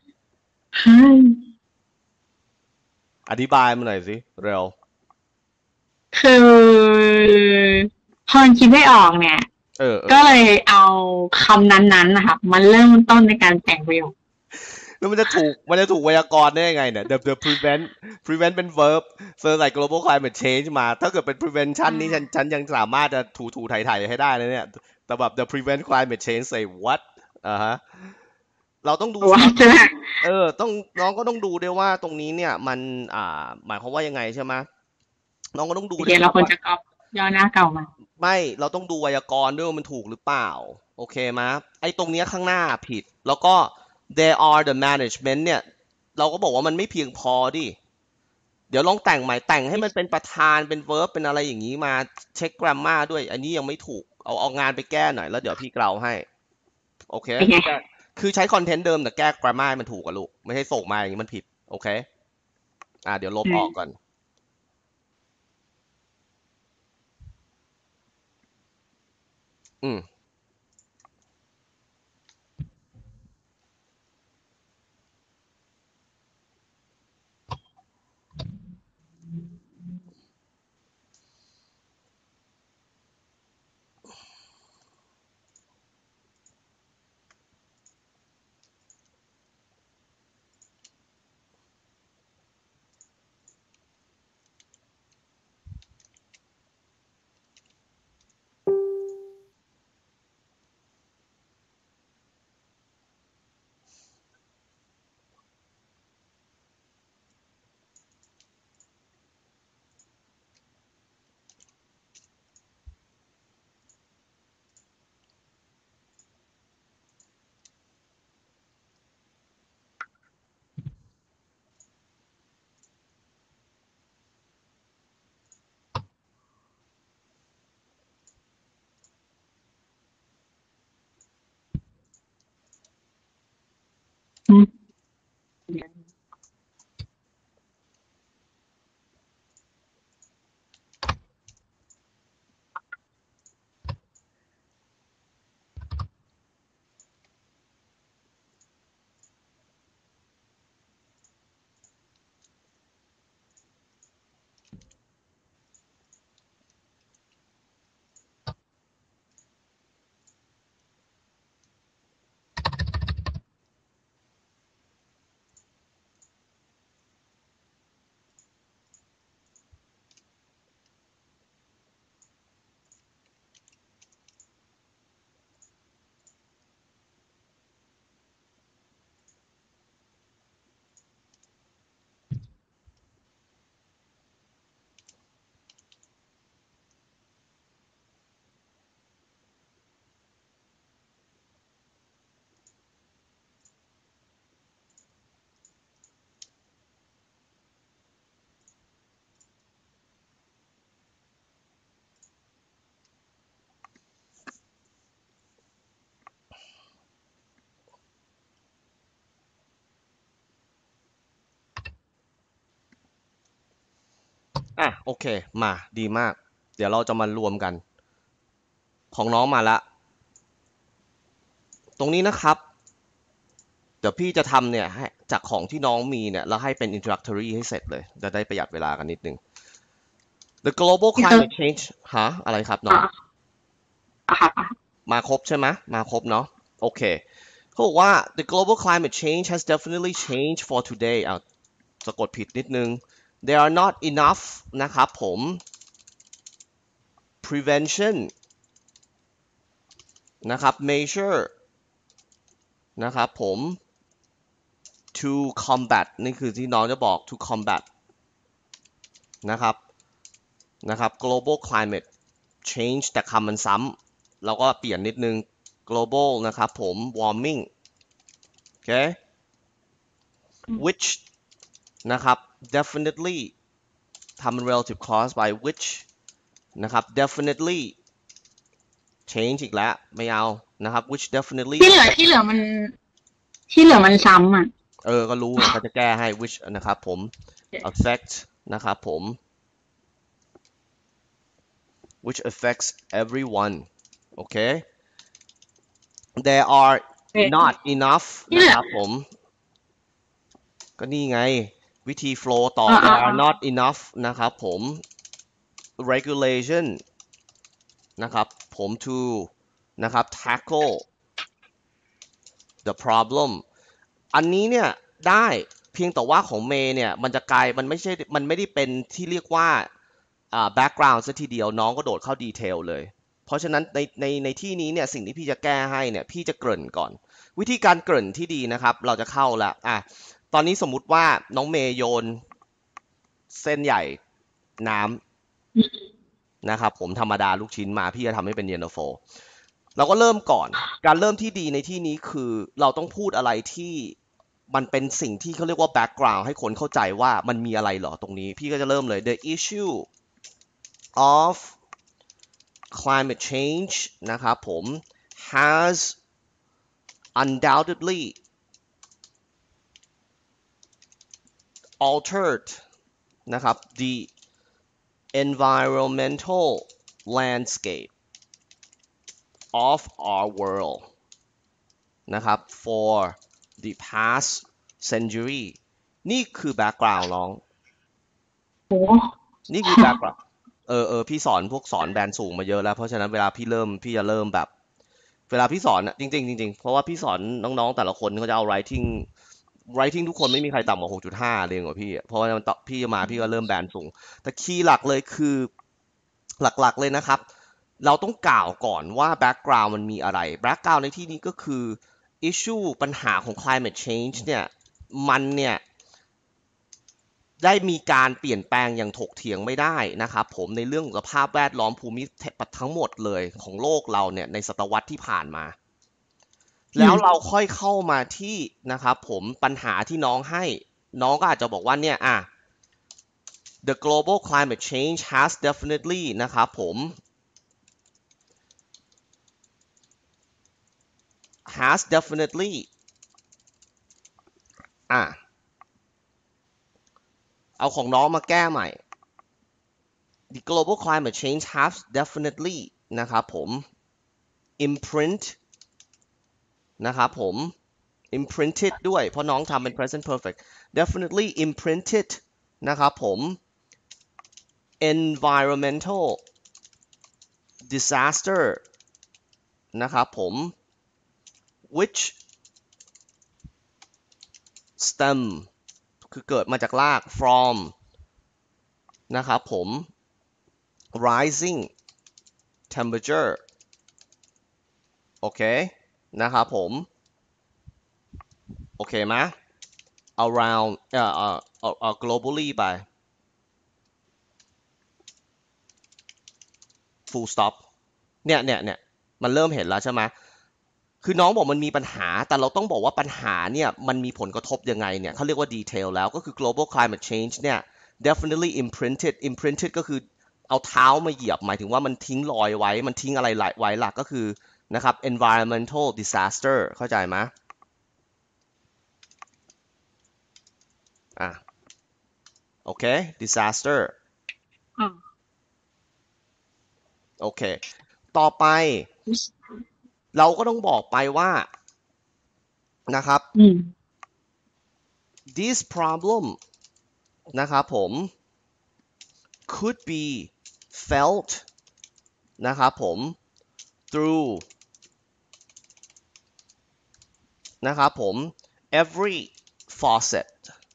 อธิบายมาหน่อยสิเร็วคือพอคิดไม่ออกเนี่ยเออก็เลยเอาคำนั้นๆนะคะมันเริ่มต้นในการแต่งประโยคแล้วมันจะถูกมันจะถูกไวยากรณ์ได้ยังไงเนี่ย the the prevent prevent เป็น verb เซอร์ใส่ global climate change มาถ้าเกิดเป็น prevention นี่ฉันฉันยังสามารถจะถูถูไถ่ๆให้ได้เลยเนี่ยแต่แบบ the prevent climate change say what อ่าฮะเราต้องดูเออต้องน้องก็ต้องดูด้วยว่าตรงนี้เนี่ยมันอ่าหมายความว่ายังไงใช่ไหมน้องก็ต้องดูด้วยเราควรจะก๊อปย่อหน้าเก่ามาไม่เราต้องดูไวยากรณ์ด้วยว่ามันถูกหรือเปล่าโอเคไหมไอ้ตรงนี้ข้างหน้าผิดแล้วก็ they are the management เนี่ยเราก็บอกว่ามันไม่เพียงพอดิเดี๋ยวลองแต่งใหม่แต่งให้มันเป็นประธานเป็น verb เป็นอะไรอย่างนี้มาเช็ค grammar ด้วยอันนี้ยังไม่ถูกเอาเอางานไปแก้หน่อยแล้วเดี๋ยวพี่เกลาให้โอเคคือใช้คอนเทนต์เดิมแต่แก้ grammar มันถูกกับลูกไม่ใช่ส่งมาอย่างนี้มันผิดโอเคอ่าเดี๋ยวลบออกก่อนอืมอืมอ่ะโอเคมาดีมากเดี๋ยวเราจะมารวมกันของน้องมาละตรงนี้นะครับเดี๋ยวพี่จะทำเนี่ยจากของที่น้องมีเนี่ยแล้วให้เป็น introductory ให้เสร็จเลยจะได้ประหยัดเวลากันนิดนึง the global climate change ฮะอะไรครับน้องมาครบใช่ไหมมาครบเนาะโอเคเขาบอกว่า the global climate change has definitely changed for today อ่ะสะกดผิดนิดนึง there are not enough นะครับผม prevention นะครับ measure นะครับผม to combat นี่คือที่น้องจะบอก to combat นะครับนะครับ global climate change แต่คำมันซ้ำเราก็เปลี่ยนนิดนึง global นะครับผม warming โอเค which นะครับ definitely ทำเป็น relative clause by which นะครับ definitely change อีกแล้วไม่เอานะครับ which definitely ที่เหลือที่เหลือมันที่เหลือมันซ้ำอ่ะเออก็รู้เขาจะแก้ให้ which นะครับผม affect นะครับผม which affects everyone okay there are not enough นะครับผมก็นี่ไงวิธี flow ต่อ there are not enough นะครับผม regulation นะครับผม to นะครับ tackle the problem อันนี้เนี่ยได้เพียงแต่ว่าของเมย์เนี่ยมันจะกลายมันไม่ใช่มันไม่ได้เป็นที่เรียกว่าอ่า background ซะทีเดียวน้องก็โดดเข้าดีเทลเลยเพราะฉะนั้นในในในที่นี้เนี่ยสิ่งที่พี่จะแก้ให้เนี่ยพี่จะเกริ่นก่อนวิธีการเกริ่นที่ดีนะครับเราจะเข้าละอ่ะตอนนี้สมมุติว่าน้องเมย์โยนเส้นใหญ่น้ำนะครับผมธรรมดาลูกชิ้นมาพี่จะทำให้เป็นเย็นตาโฟเราก็เริ่มก่อนการเริ่มที่ดีในที่นี้คือเราต้องพูดอะไรที่มันเป็นสิ่งที่เขาเรียกว่า background ให้คนเข้าใจว่ามันมีอะไรเหรอตรงนี้พี่ก็จะเริ่มเลย the issue of climate change นะครับผม has undoubtedly altered นะครับ the environmental landscape of our world นะครับ for the past century นี่คือ background น้องโอ้นี่คือ background เออเออพี่สอนพวกสอนแบรนด์สูงมาเยอะแล้วเพราะฉะนั้นเวลาพี่เริ่มพี่จะเริ่มแบบเวลาพี่สอนอะจริงจริงจริงเพราะว่าพี่สอนน้องๆแต่ละคนเขาจะเอา writing writing ทุกคนไม่มีใครต่ำกว่า หกจุดห้า เรียนกว่าพี่เพราะว่าพี่มาพี่ก็เริ่มแบรนด์สูงแต่คีย์หลักเลยคือหลักๆเลยนะครับเราต้องกล่าวก่อนว่า background มันมีอะไร background ในที่นี้ก็คือ issue ปัญหาของ climate change เนี่ยมันเนี่ยได้มีการเปลี่ยนแปลงอย่างถกเถียงไม่ได้นะครับผมในเรื่องสภาพแวดล้อมภูมิทั้งหมดเลยของโลกเราเนี่ยในศตวรรษที่ผ่านมาแล้วเราค่อยเข้ามาที่นะครับผมปัญหาที่น้องให้น้องก็อาจจะบอกว่าเนี่ยอ่ะ the global climate change has definitely นะครับผม has definitely อ่ะเอาของน้องมาแก้ใหม่ the global climate change has definitely นะครับผม imprint นะครับผม imprinted ด้วยเพราะน้องทำเป็น present perfect definitely imprinted นะครับผม environmental disaster นะครับผม which stem คือเกิดมาจากราก from นะครับผม rising temperature โอเคนะครับผมโอเคไหม around เอ่อเอ่อเอ่อ globally ไป full stop เนี่ยเนี่ยเนี่ยมันเริ่มเห็นแล้วใช่ไหมคือน้องบอกมันมีปัญหาแต่เราต้องบอกว่าปัญหาเนี่ยมันมีผลกระทบยังไงเนี่ยเขาเรียกว่าดีเทลแล้วก็คือ global climate change เนี่ย definitely imprinted imprinted ก็คือเอาเท้ามาเหยียบหมายถึงว่ามันทิ้งรอยไว้มันทิ้งอะไรไว้หลักก็คือนะครับ environmental disaster เข้าใจไหมอ่ะโอเค disaster โอเคต่อไปเราก็ต้องบอกไปว่านะครับ this problem นะครับผม could be felt นะครับผม through นะครับผม every faucet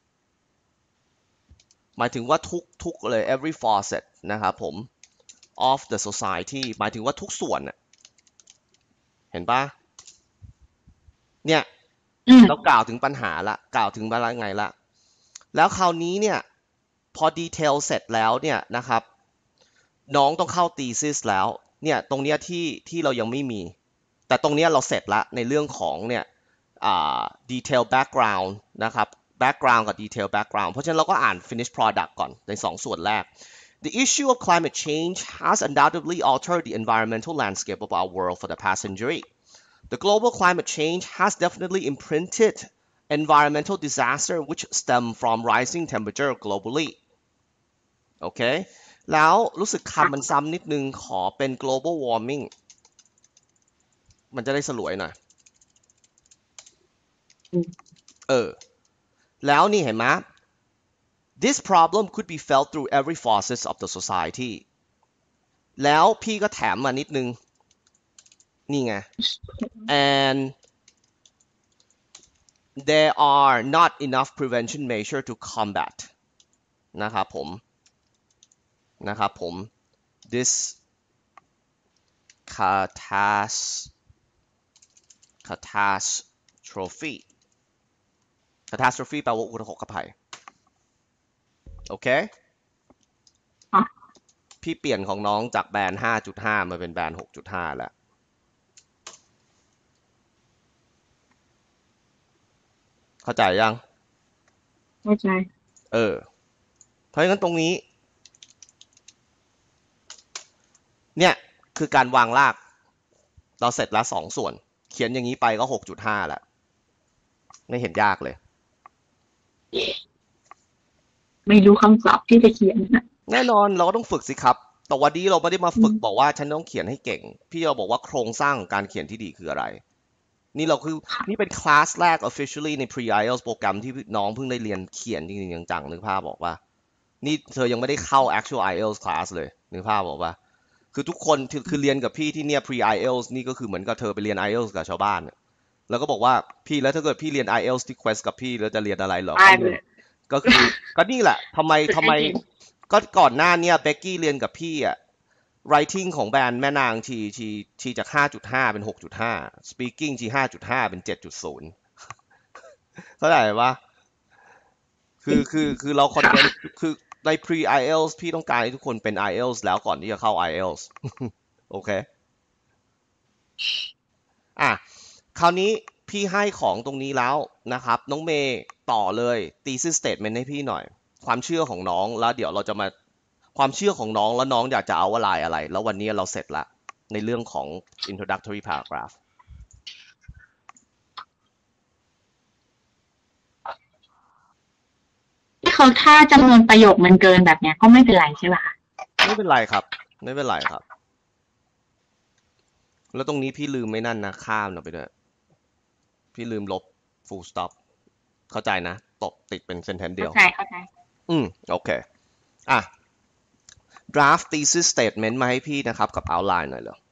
หมายถึงว่าทุกทุกเลย every faucet นะครับผม of the society หมายถึงว่าทุกส่วนน่ะเห็นปะเนี่ยอืมเรากล่าวถึงปัญหาละกล่าวถึงอะไรไงละแล้วคราวนี้เนี่ยพอดีเทลเสร็จแล้วเนี่ยนะครับน้องต้องเข้า thesis แล้วเนี่ยตรงเนี้ยที่ที่เรายังไม่มีแต่ตรงเนี้ยเราเสร็จละในเรื่องของเนี่ยอ่า detail background นะครับ background กับ detail background เพราะฉะนั้นเราก็อ่าน finished product ก่อนในสองส่วนแรก The issue of climate change has undoubtedly altered the environmental landscape of our world for the past century. The global climate change has definitely imprinted environmental disaster which stem from rising temperature globally. โอเคแล้วรู้สึกคำมันซ้ำนิดนึงขอเป็น global warming มันจะได้สลวยหน่อย เออ แล้วนี่เห็นไหม This problem could be felt through every facet of the society. แล้วพี่ก็แถมมานิดนึง นี่ไง and there are not enough prevention measure to combat นะครับผมนะครับผม this catastrophe catastrophe catastrophe แปลว่าอุทกภัยโอเคอ่ะพี่เปลี่ยนของน้องจากแบรนด์ ห้าจุดห้า มาเป็นแบรนด์ หกจุดห้า แล้วเข้าใจยังเข้าใจเออ เพราะงั้นตรงนี้ เนี่ยคือการวางราก เราเสร็จแล้วสองส่วน เขียนอย่างนี้ไปก็ หกจุดห้า แล้ว ไม่เห็นยากเลยไม่รู้คำศัพท์ที่จะเขียนนะแน่นอนเราก็ต้องฝึกสิครับ แต่วันนี้เราไม่ได้มาฝึกบอกว่าฉันต้องเขียนให้เก่ง พี่เราบอกว่าโครงสร้างของการเขียนที่ดีคืออะไร นี่เราคือนี่เป็นคลาสแรก officially ใน pre ไอ เอล ที เอส โปรแกรมที่น้องเพิ่งได้เรียนเขียนจริงๆจังๆนึกภาพบอกว่านี่เธอยังไม่ได้เข้า actual ไอ เอล ที เอส class เลยนึกภาพบอกว่าคือทุกคนคือคือเรียนกับพี่ที่เนี่ย pre ไอ เอล ที เอส นี่ก็คือเหมือนกับเธอไปเรียน ไอ เอล ที เอส กับชาวบ้านแล้วก็บอกว่าพี่แล้วถ้าเกิดพี่เรียน ไอ เอล ที เอส ที่ Quest กับพี่แล้วจะเรียนอะไรเหรอได้เลยก็คือก็นี่แหละทำไมทำไมก็ก่อนหน้านี้เบกกี้เรียนกับพี่อะ writing ของแบรนด์แม่นางทีทีทีจาก ห้าจุดห้า เป็น หกจุดห้า speaking ที ห้าจุดห้า เป็น เจ็ดจุดศูนย์ เข้าใจปะคือคือคือเราคอนเทนต์คือใน pre ไอ เอล ที เอส พี่ต้องการให้ทุกคนเป็น ไอ เอล ที เอส แล้วก่อนที่จะเข้า ไอ เอล ที เอส โอเคอ่ะคราวนี้พี่ให้ของตรงนี้แล้วนะครับน้องเมย์ต่อเลย thesis statement ให้พี่หน่อยความเชื่อของน้องแล้วเดี๋ยวเราจะมาความเชื่อของน้องแล้วน้องอยากจะเอาอะไรอะไรแล้ววันนี้เราเสร็จละในเรื่องของ introductory paragraph ที่เขาถ้าจำนวนประโยคมันเกินแบบเนี้ยก็ไม่เป็นไรใช่ป่ะไม่เป็นไรครับไม่เป็นไรครับแล้วตรงนี้พี่ลืมไม่นั่นนะข้ามเราไปด้วยพี่ลืมลบ full stop เข้าใจนะตบติดเป็น sentence เดียวเข้าใจเข้าใจอืมโอเคอ่ะ draft thesis statement มาให้พี่นะครับกับ outline หน่อยเหรอ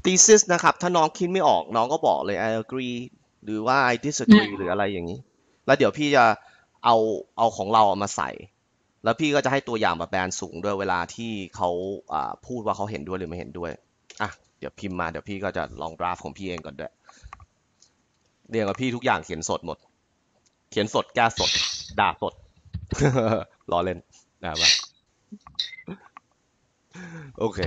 thesis นะครับถ้าน้องคิดไม่ออกน้องก็บอกเลย I agree หรือว่า I อื disagree มหรืออะไรอย่างนี้แล้วเดี๋ยวพี่จะเอาเอาของเราเอามาใส่แล้วพี่ก็จะให้ตัวอย่างแบบแบนสูงด้วยเวลาที่เขาอ่าพูดว่าเขาเห็นด้วยหรือไม่เห็นด้วยอ่ะเดี๋ยวพิมพ์มาเดี๋ยวพี่ก็จะลองดราฟของพี่เองก่อนด้วยเรียงกับพี่ทุกอย่างเขียนสดหมดเขียนสดแก้สดด่าสด ล้อเล่นนะครับโอเค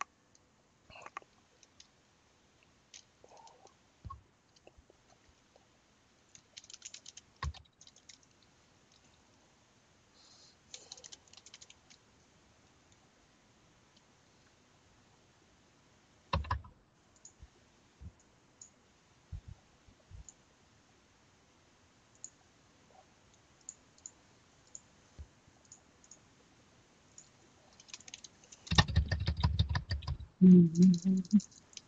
อืม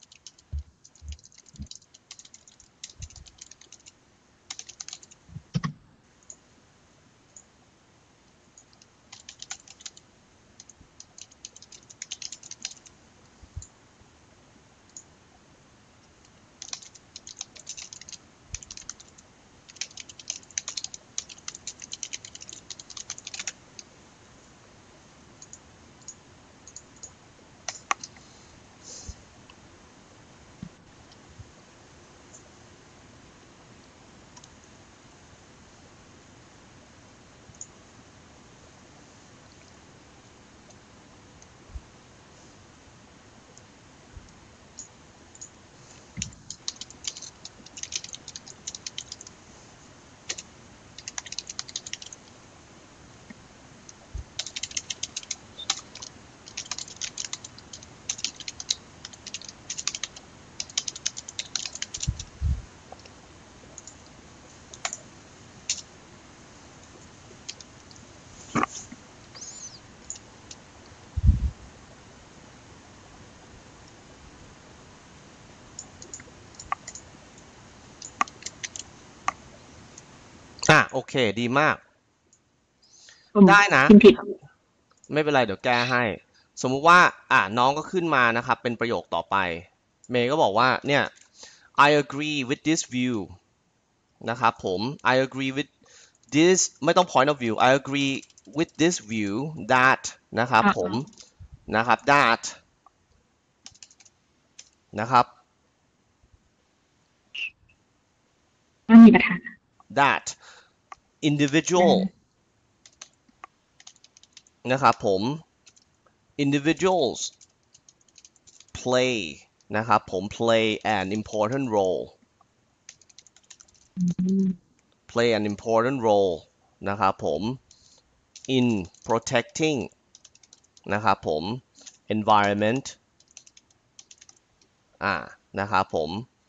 อ่ะโอเคดีมากผมได้นะพิมพ์ผิดไม่เป็นไรเดี๋ยวแก้ให้สมมุติว่าอ่ะน้องก็ขึ้นมานะครับเป็นประโยคต่อไปเมย์ก็บอกว่าเนี่ย I agree with this view นะครับผม I agree with this ไม่ต้อง point of view I agree with this view that นะครับอ่าผมนะครับ that นะครับไม่มีปัญหา that อื individual มนะครับผม individuals play นะครับผม play an important role อืม play an important role นะครับผม in protecting นะครับผม environment อ่านะครับผม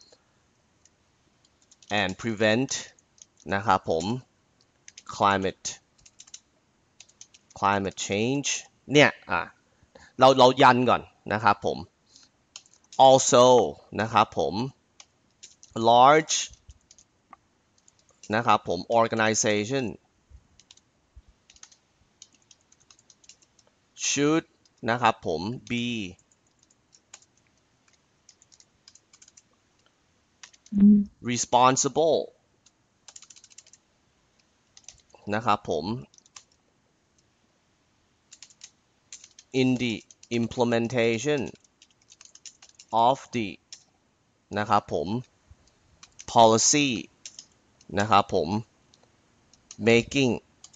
and prevent นะครับผม climate climate change เนี่ยอ่ะเราเรายันก่อนนะครับผม also นะครับผม large นะครับผม organization should นะครับผม be อืม responsible นะครับผม in the implementation of the นะครับผม policy นะครับผม making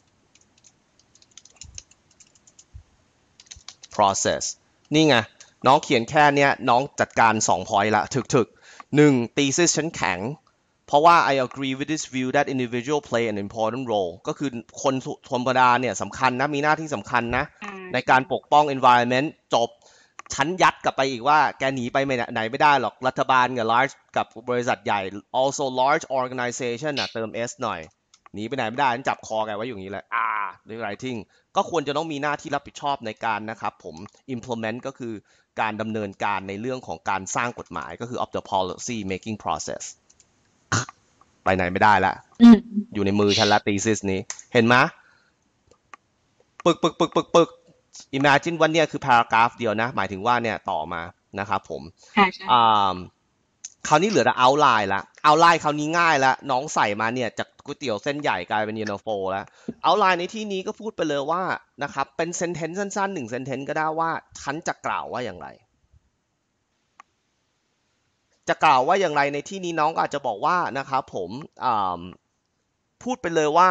process นี่ไงน้องเขียนแค่เนี้ยน้องจัดการสอง point ละถึกๆหนึ่ง thesis ฉันแข็งเพราะว่า I agree with this view that individual play an important role ก็คือคนธรรมดาเนี่ยสำคัญนะมีหน้าที่สำคัญนะอ่าในการปกป้อง environment จบฉันยัดกลับไปอีกว่าแกหนีไปไหนไม่ได้หรอกรัฐบาลกับ large กับบริษัทใหญ่ also large organization นะเติม s หน่อยหนีไปไหนไม่ได้ฉันจับคอแกไว้อย่างนี้เลยอ่า rewriting ก็ควรจะต้องมีหน้าที่รับผิดชอบในการนะครับผม implement ก็คือการดำเนินการในเรื่องของการสร้างกฎหมายก็คือ of the policy making process ไปไหนไม่ได้ละอืมอยู่ในมือฉันละ thesis นี้เห็นไหมปึกปึกปึกปึกปึก imagine ว่าเนี่ยคือ paragraph เดียวนะหมายถึงว่าเนี่ยต่อมานะครับผมใช่ใช่อ่าคราวนี้เหลือแต่ outline ละ outline คราวนี้ง่ายละน้องใส่มาเนี่ยจากก๋วยเตี๋ยวเส้นใหญ่กลายเป็นเย็นตาโฟแล้ว outline ในที่นี้ก็พูดไปเลยว่านะครับเป็น sentence สั้นๆหนึ่ง sentence ก็ได้ว่าฉันจะกล่าวว่าอย่างไรจะกล่าวว่าอย่างไรในที่นี้น้องก็อาจจะบอกว่านะครับผมพูดไปเลยว่า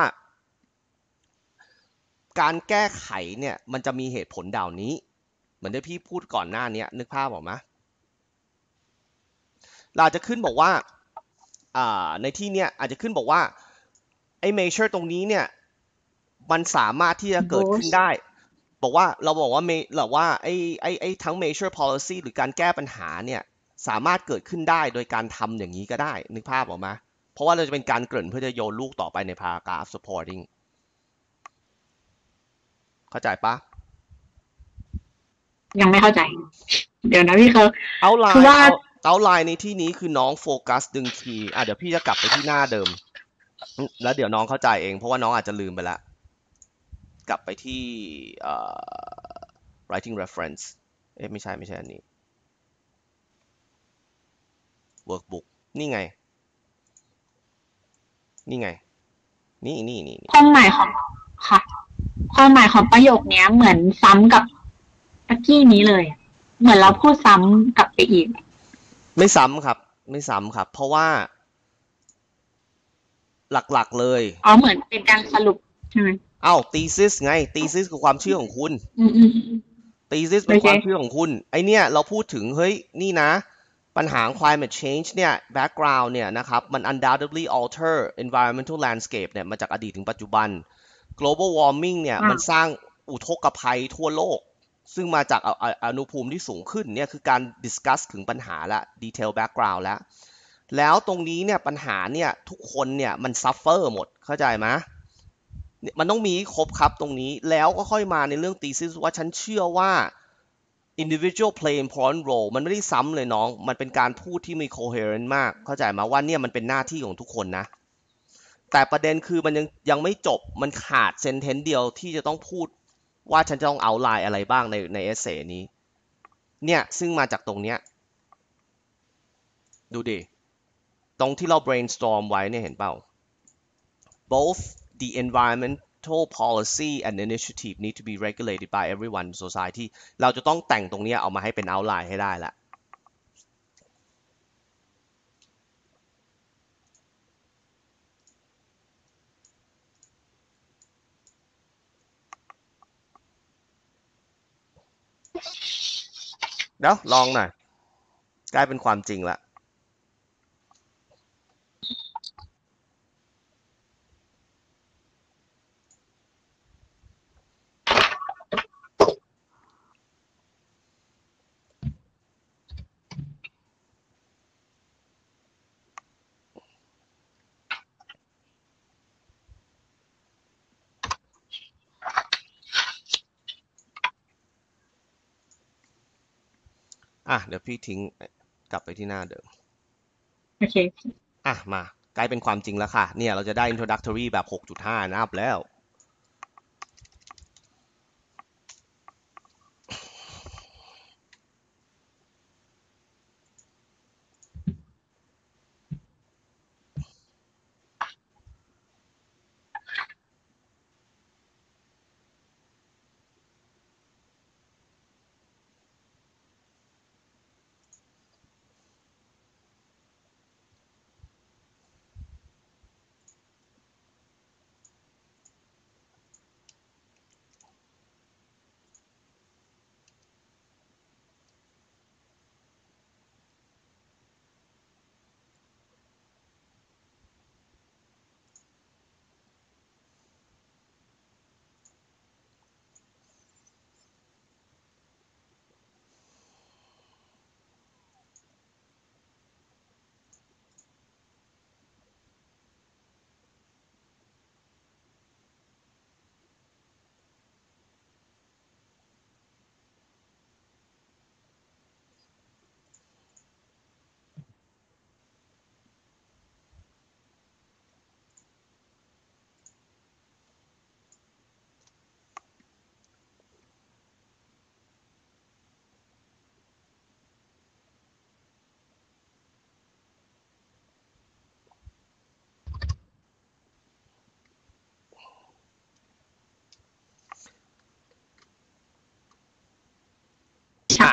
การแก้ไขเนี่ยมันจะมีเหตุผลด่านี้เหมือนที่พี่พูดก่อนหน้านี้นึกภาพออกไหมเราจะขึ้นบอกว่าในที่เนี้ยอาจจะขึ้นบอกว่าไอ้ measure ตรงนี้เนี่ยมันสามารถที่จะเกิดขึ้นได้บอกว่าเราบอกว่าเราว่าไอ้ไอ้ไอ้ทั้ง measure policy หรือการแก้ปัญหาเนี่ยสามารถเกิดขึ้นได้โดยการทำอย่างนี้ก็ได้นึกภาพออกไหมเพราะว่าเราจะเป็นการเกริ่นเพื่อจะโยนลูกต่อไปใน paragraph supporting เข้าใจปะยังไม่เข้าใจเดี๋ยวนะพี่เขา outline คือว่า outline ในที่นี้คือน้องโฟกัสดึงคีย์อ่ะเดี๋ยวพี่จะกลับไปที่หน้าเดิมแล้วเดี๋ยวน้องเข้าใจเองเพราะว่าน้องอาจจะลืมไปแล้วกลับไปที่ writing reference เอ๊ะไม่ใช่ไม่ใช่อันนี้ workbook นี่ไงนี่ไงนี่นี่นี่ความหมายของค่ะความหมายของประโยคนี้เหมือนซ้ำกับตะกี้นี้เลยเหมือนเราพูดซ้ำกับไปอีกไม่ซ้ำครับไม่ซ้ำครับเพราะว่าหลักๆเลยอ๋อเหมือนเป็นการสรุปใช่ไหมอ้าว thesis ไง thesis คือความเชื่อของคุณ thesis เป็นความเชื่อของคุณไอเนี้ยเราพูดถึงเฮ้ยนี่นะปัญหา climate change เนี่ย background เนี่ยนะครับมัน undoubtedly alter environmental landscape เนี่ยมาจากอดีตถึงปัจจุบัน global warming เนี่ยมันสร้างอุทกภัยทั่วโลกซึ่งมาจากอุณหภูมิที่สูงขึ้นเนี่ยคือการ discuss ถึงปัญหาละ detail background แล้วแล้วตรงนี้เนี่ยปัญหาเนี่ยทุกคนเนี่ยมัน suffer หมดเข้าใจไหมมันต้องมีครบครับตรงนี้แล้วก็ค่อยมาในเรื่อง thesis ว่าฉันเชื่อว่า individual play important role มันไม่ได้ซ้ำเลยน้องมันเป็นการพูดที่มี coherent มากเข้าใจไหมว่าเนี่ยมันเป็นหน้าที่ของทุกคนนะแต่ประเด็นคือมันยังยังไม่จบมันขาด sentence เดียวที่จะต้องพูดว่าฉันจะต้องเอาไลน์อะไรบ้างในในเอเซนี้เนี่ยซึ่งมาจากตรงเนี้ยดูดิตรงที่เรา brainstorm ไว้เนี่ยเห็นเปล่า both the environmental policy and initiative need to be regulated by everyone in society เราจะต้องแต่งตรงนี้เอามาให้เป็น outline ให้ได้ละเดี๋ยวลองหน่อยกลายเป็นความจริงละอ่ะเดี๋ยวพี่ทิ้งกลับไปที่หน้าเดิมโอเคอ่ะมากลายเป็นความจริงแล้วค่ะเนี่ยเราจะได้ introductory แบบ หกจุดห้า นับแล้ว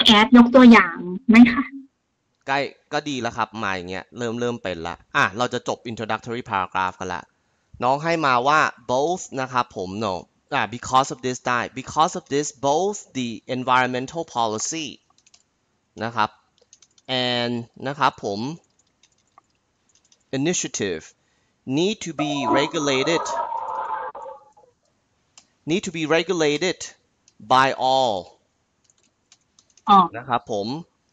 แอดยกตัวอย่างไหมคะใกล้ก็ดีแล้วครับมาอย่างเงี้ยเริ่มเริ่มเป็นละอ่ะเราจะจบ introductory paragraph กันละน้องให้มาว่า both นะครับผม no อ่ะ because of this ได้ because of this both the environmental policy นะครับ and นะครับผม initiative need to be regulated need to be regulated by all อ๋อนะครับผม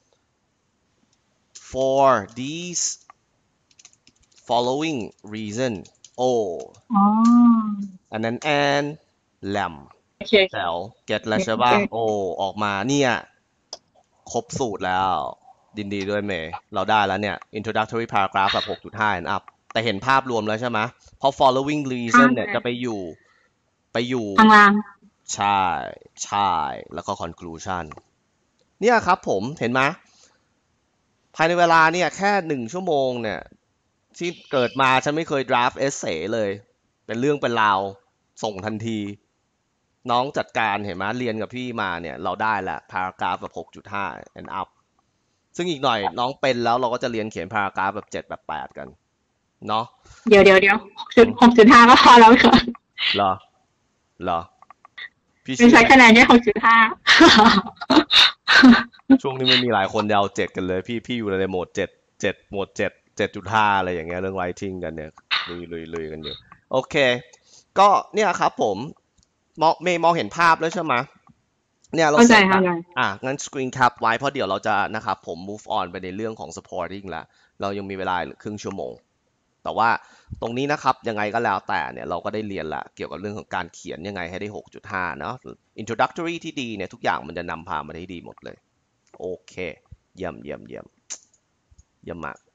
for these following reason โอ้อ๋ออันนั้นแอนแหลมโอเคแถวเก็ตแล้วใช่ป่ะโอ้ออกมาเนี่ยครบสูตรแล้วดินดีด้วยเมย์เราได้แล้วเนี่ย introductory paragraph แบบ หกจุดห้า and up แต่เห็นภาพรวมแล้วใช่ไหมเพราะ following reason เนี่ยจะไปอยู่ไปอยู่ข้างล่างใช่ใช่แล้วก็ conclusion เนี่ยครับผมเห็นไหมภายในเวลาเนี่ยแค่หนึ่งชั่วโมงเนี่ยที่เกิดมาฉันไม่เคย draft essay เลยเป็นเรื่องเป็นราวส่งทันทีน้องจัดการเห็นไหมเรียนกับพี่มาเนี่ยเราได้ละ paragraph แบบ หกจุดห้า and up ซึ่งอีกหน่อยน้องเป็นแล้วเราก็จะเรียนเขียน paragraph แบบเจ็ดแบบแปดกันเนาะเดี๋ยวเดี๋ยวเดี๋ยวหกจุดห้าก็พอแล้วค่ะเหรอเหรอพี่ไม่เชื่ใช้อคะแนนแค่หกจุดห้าช่วงนี้ไม่มีหลายคนเดาเจ็ดกันเลยพี่พี่อยู่ในโหมดเจ็ดเจ็ดโหมดเจ็ดเจ็ดจุดห้าอะไรอย่างเงี้ยเรื่อง writing กันเนี่ยลุยลุยลุยกันอยู่โอเคก็เนี่ยครับผมมองเมย์มองเห็นภาพแล้วใช่ไหมเนี่ยเราเข้าใจเสร็จเข้าใจละอ่ะงั้น screen cap ไว้เพราะเดี๋ยวเราจะนะครับผม move on ไปในเรื่องของ supporting ละเรายังมีเวลาครึ่งชั่วโมงแต่ว่าตรงนี้นะครับยังไงก็แล้วแต่เนี่ยเราก็ได้เรียนละเกี่ยวกับเรื่องของการเขียนยังไงให้ได้ หกจุดห้า เนาะ introductory ที่ดีเนี่ยทุกอย่างมันจะนำพามาได้ดีหมดเลยโอเคเยี่ยมเยี่ยมเยี่ยมเยี่ยมมาก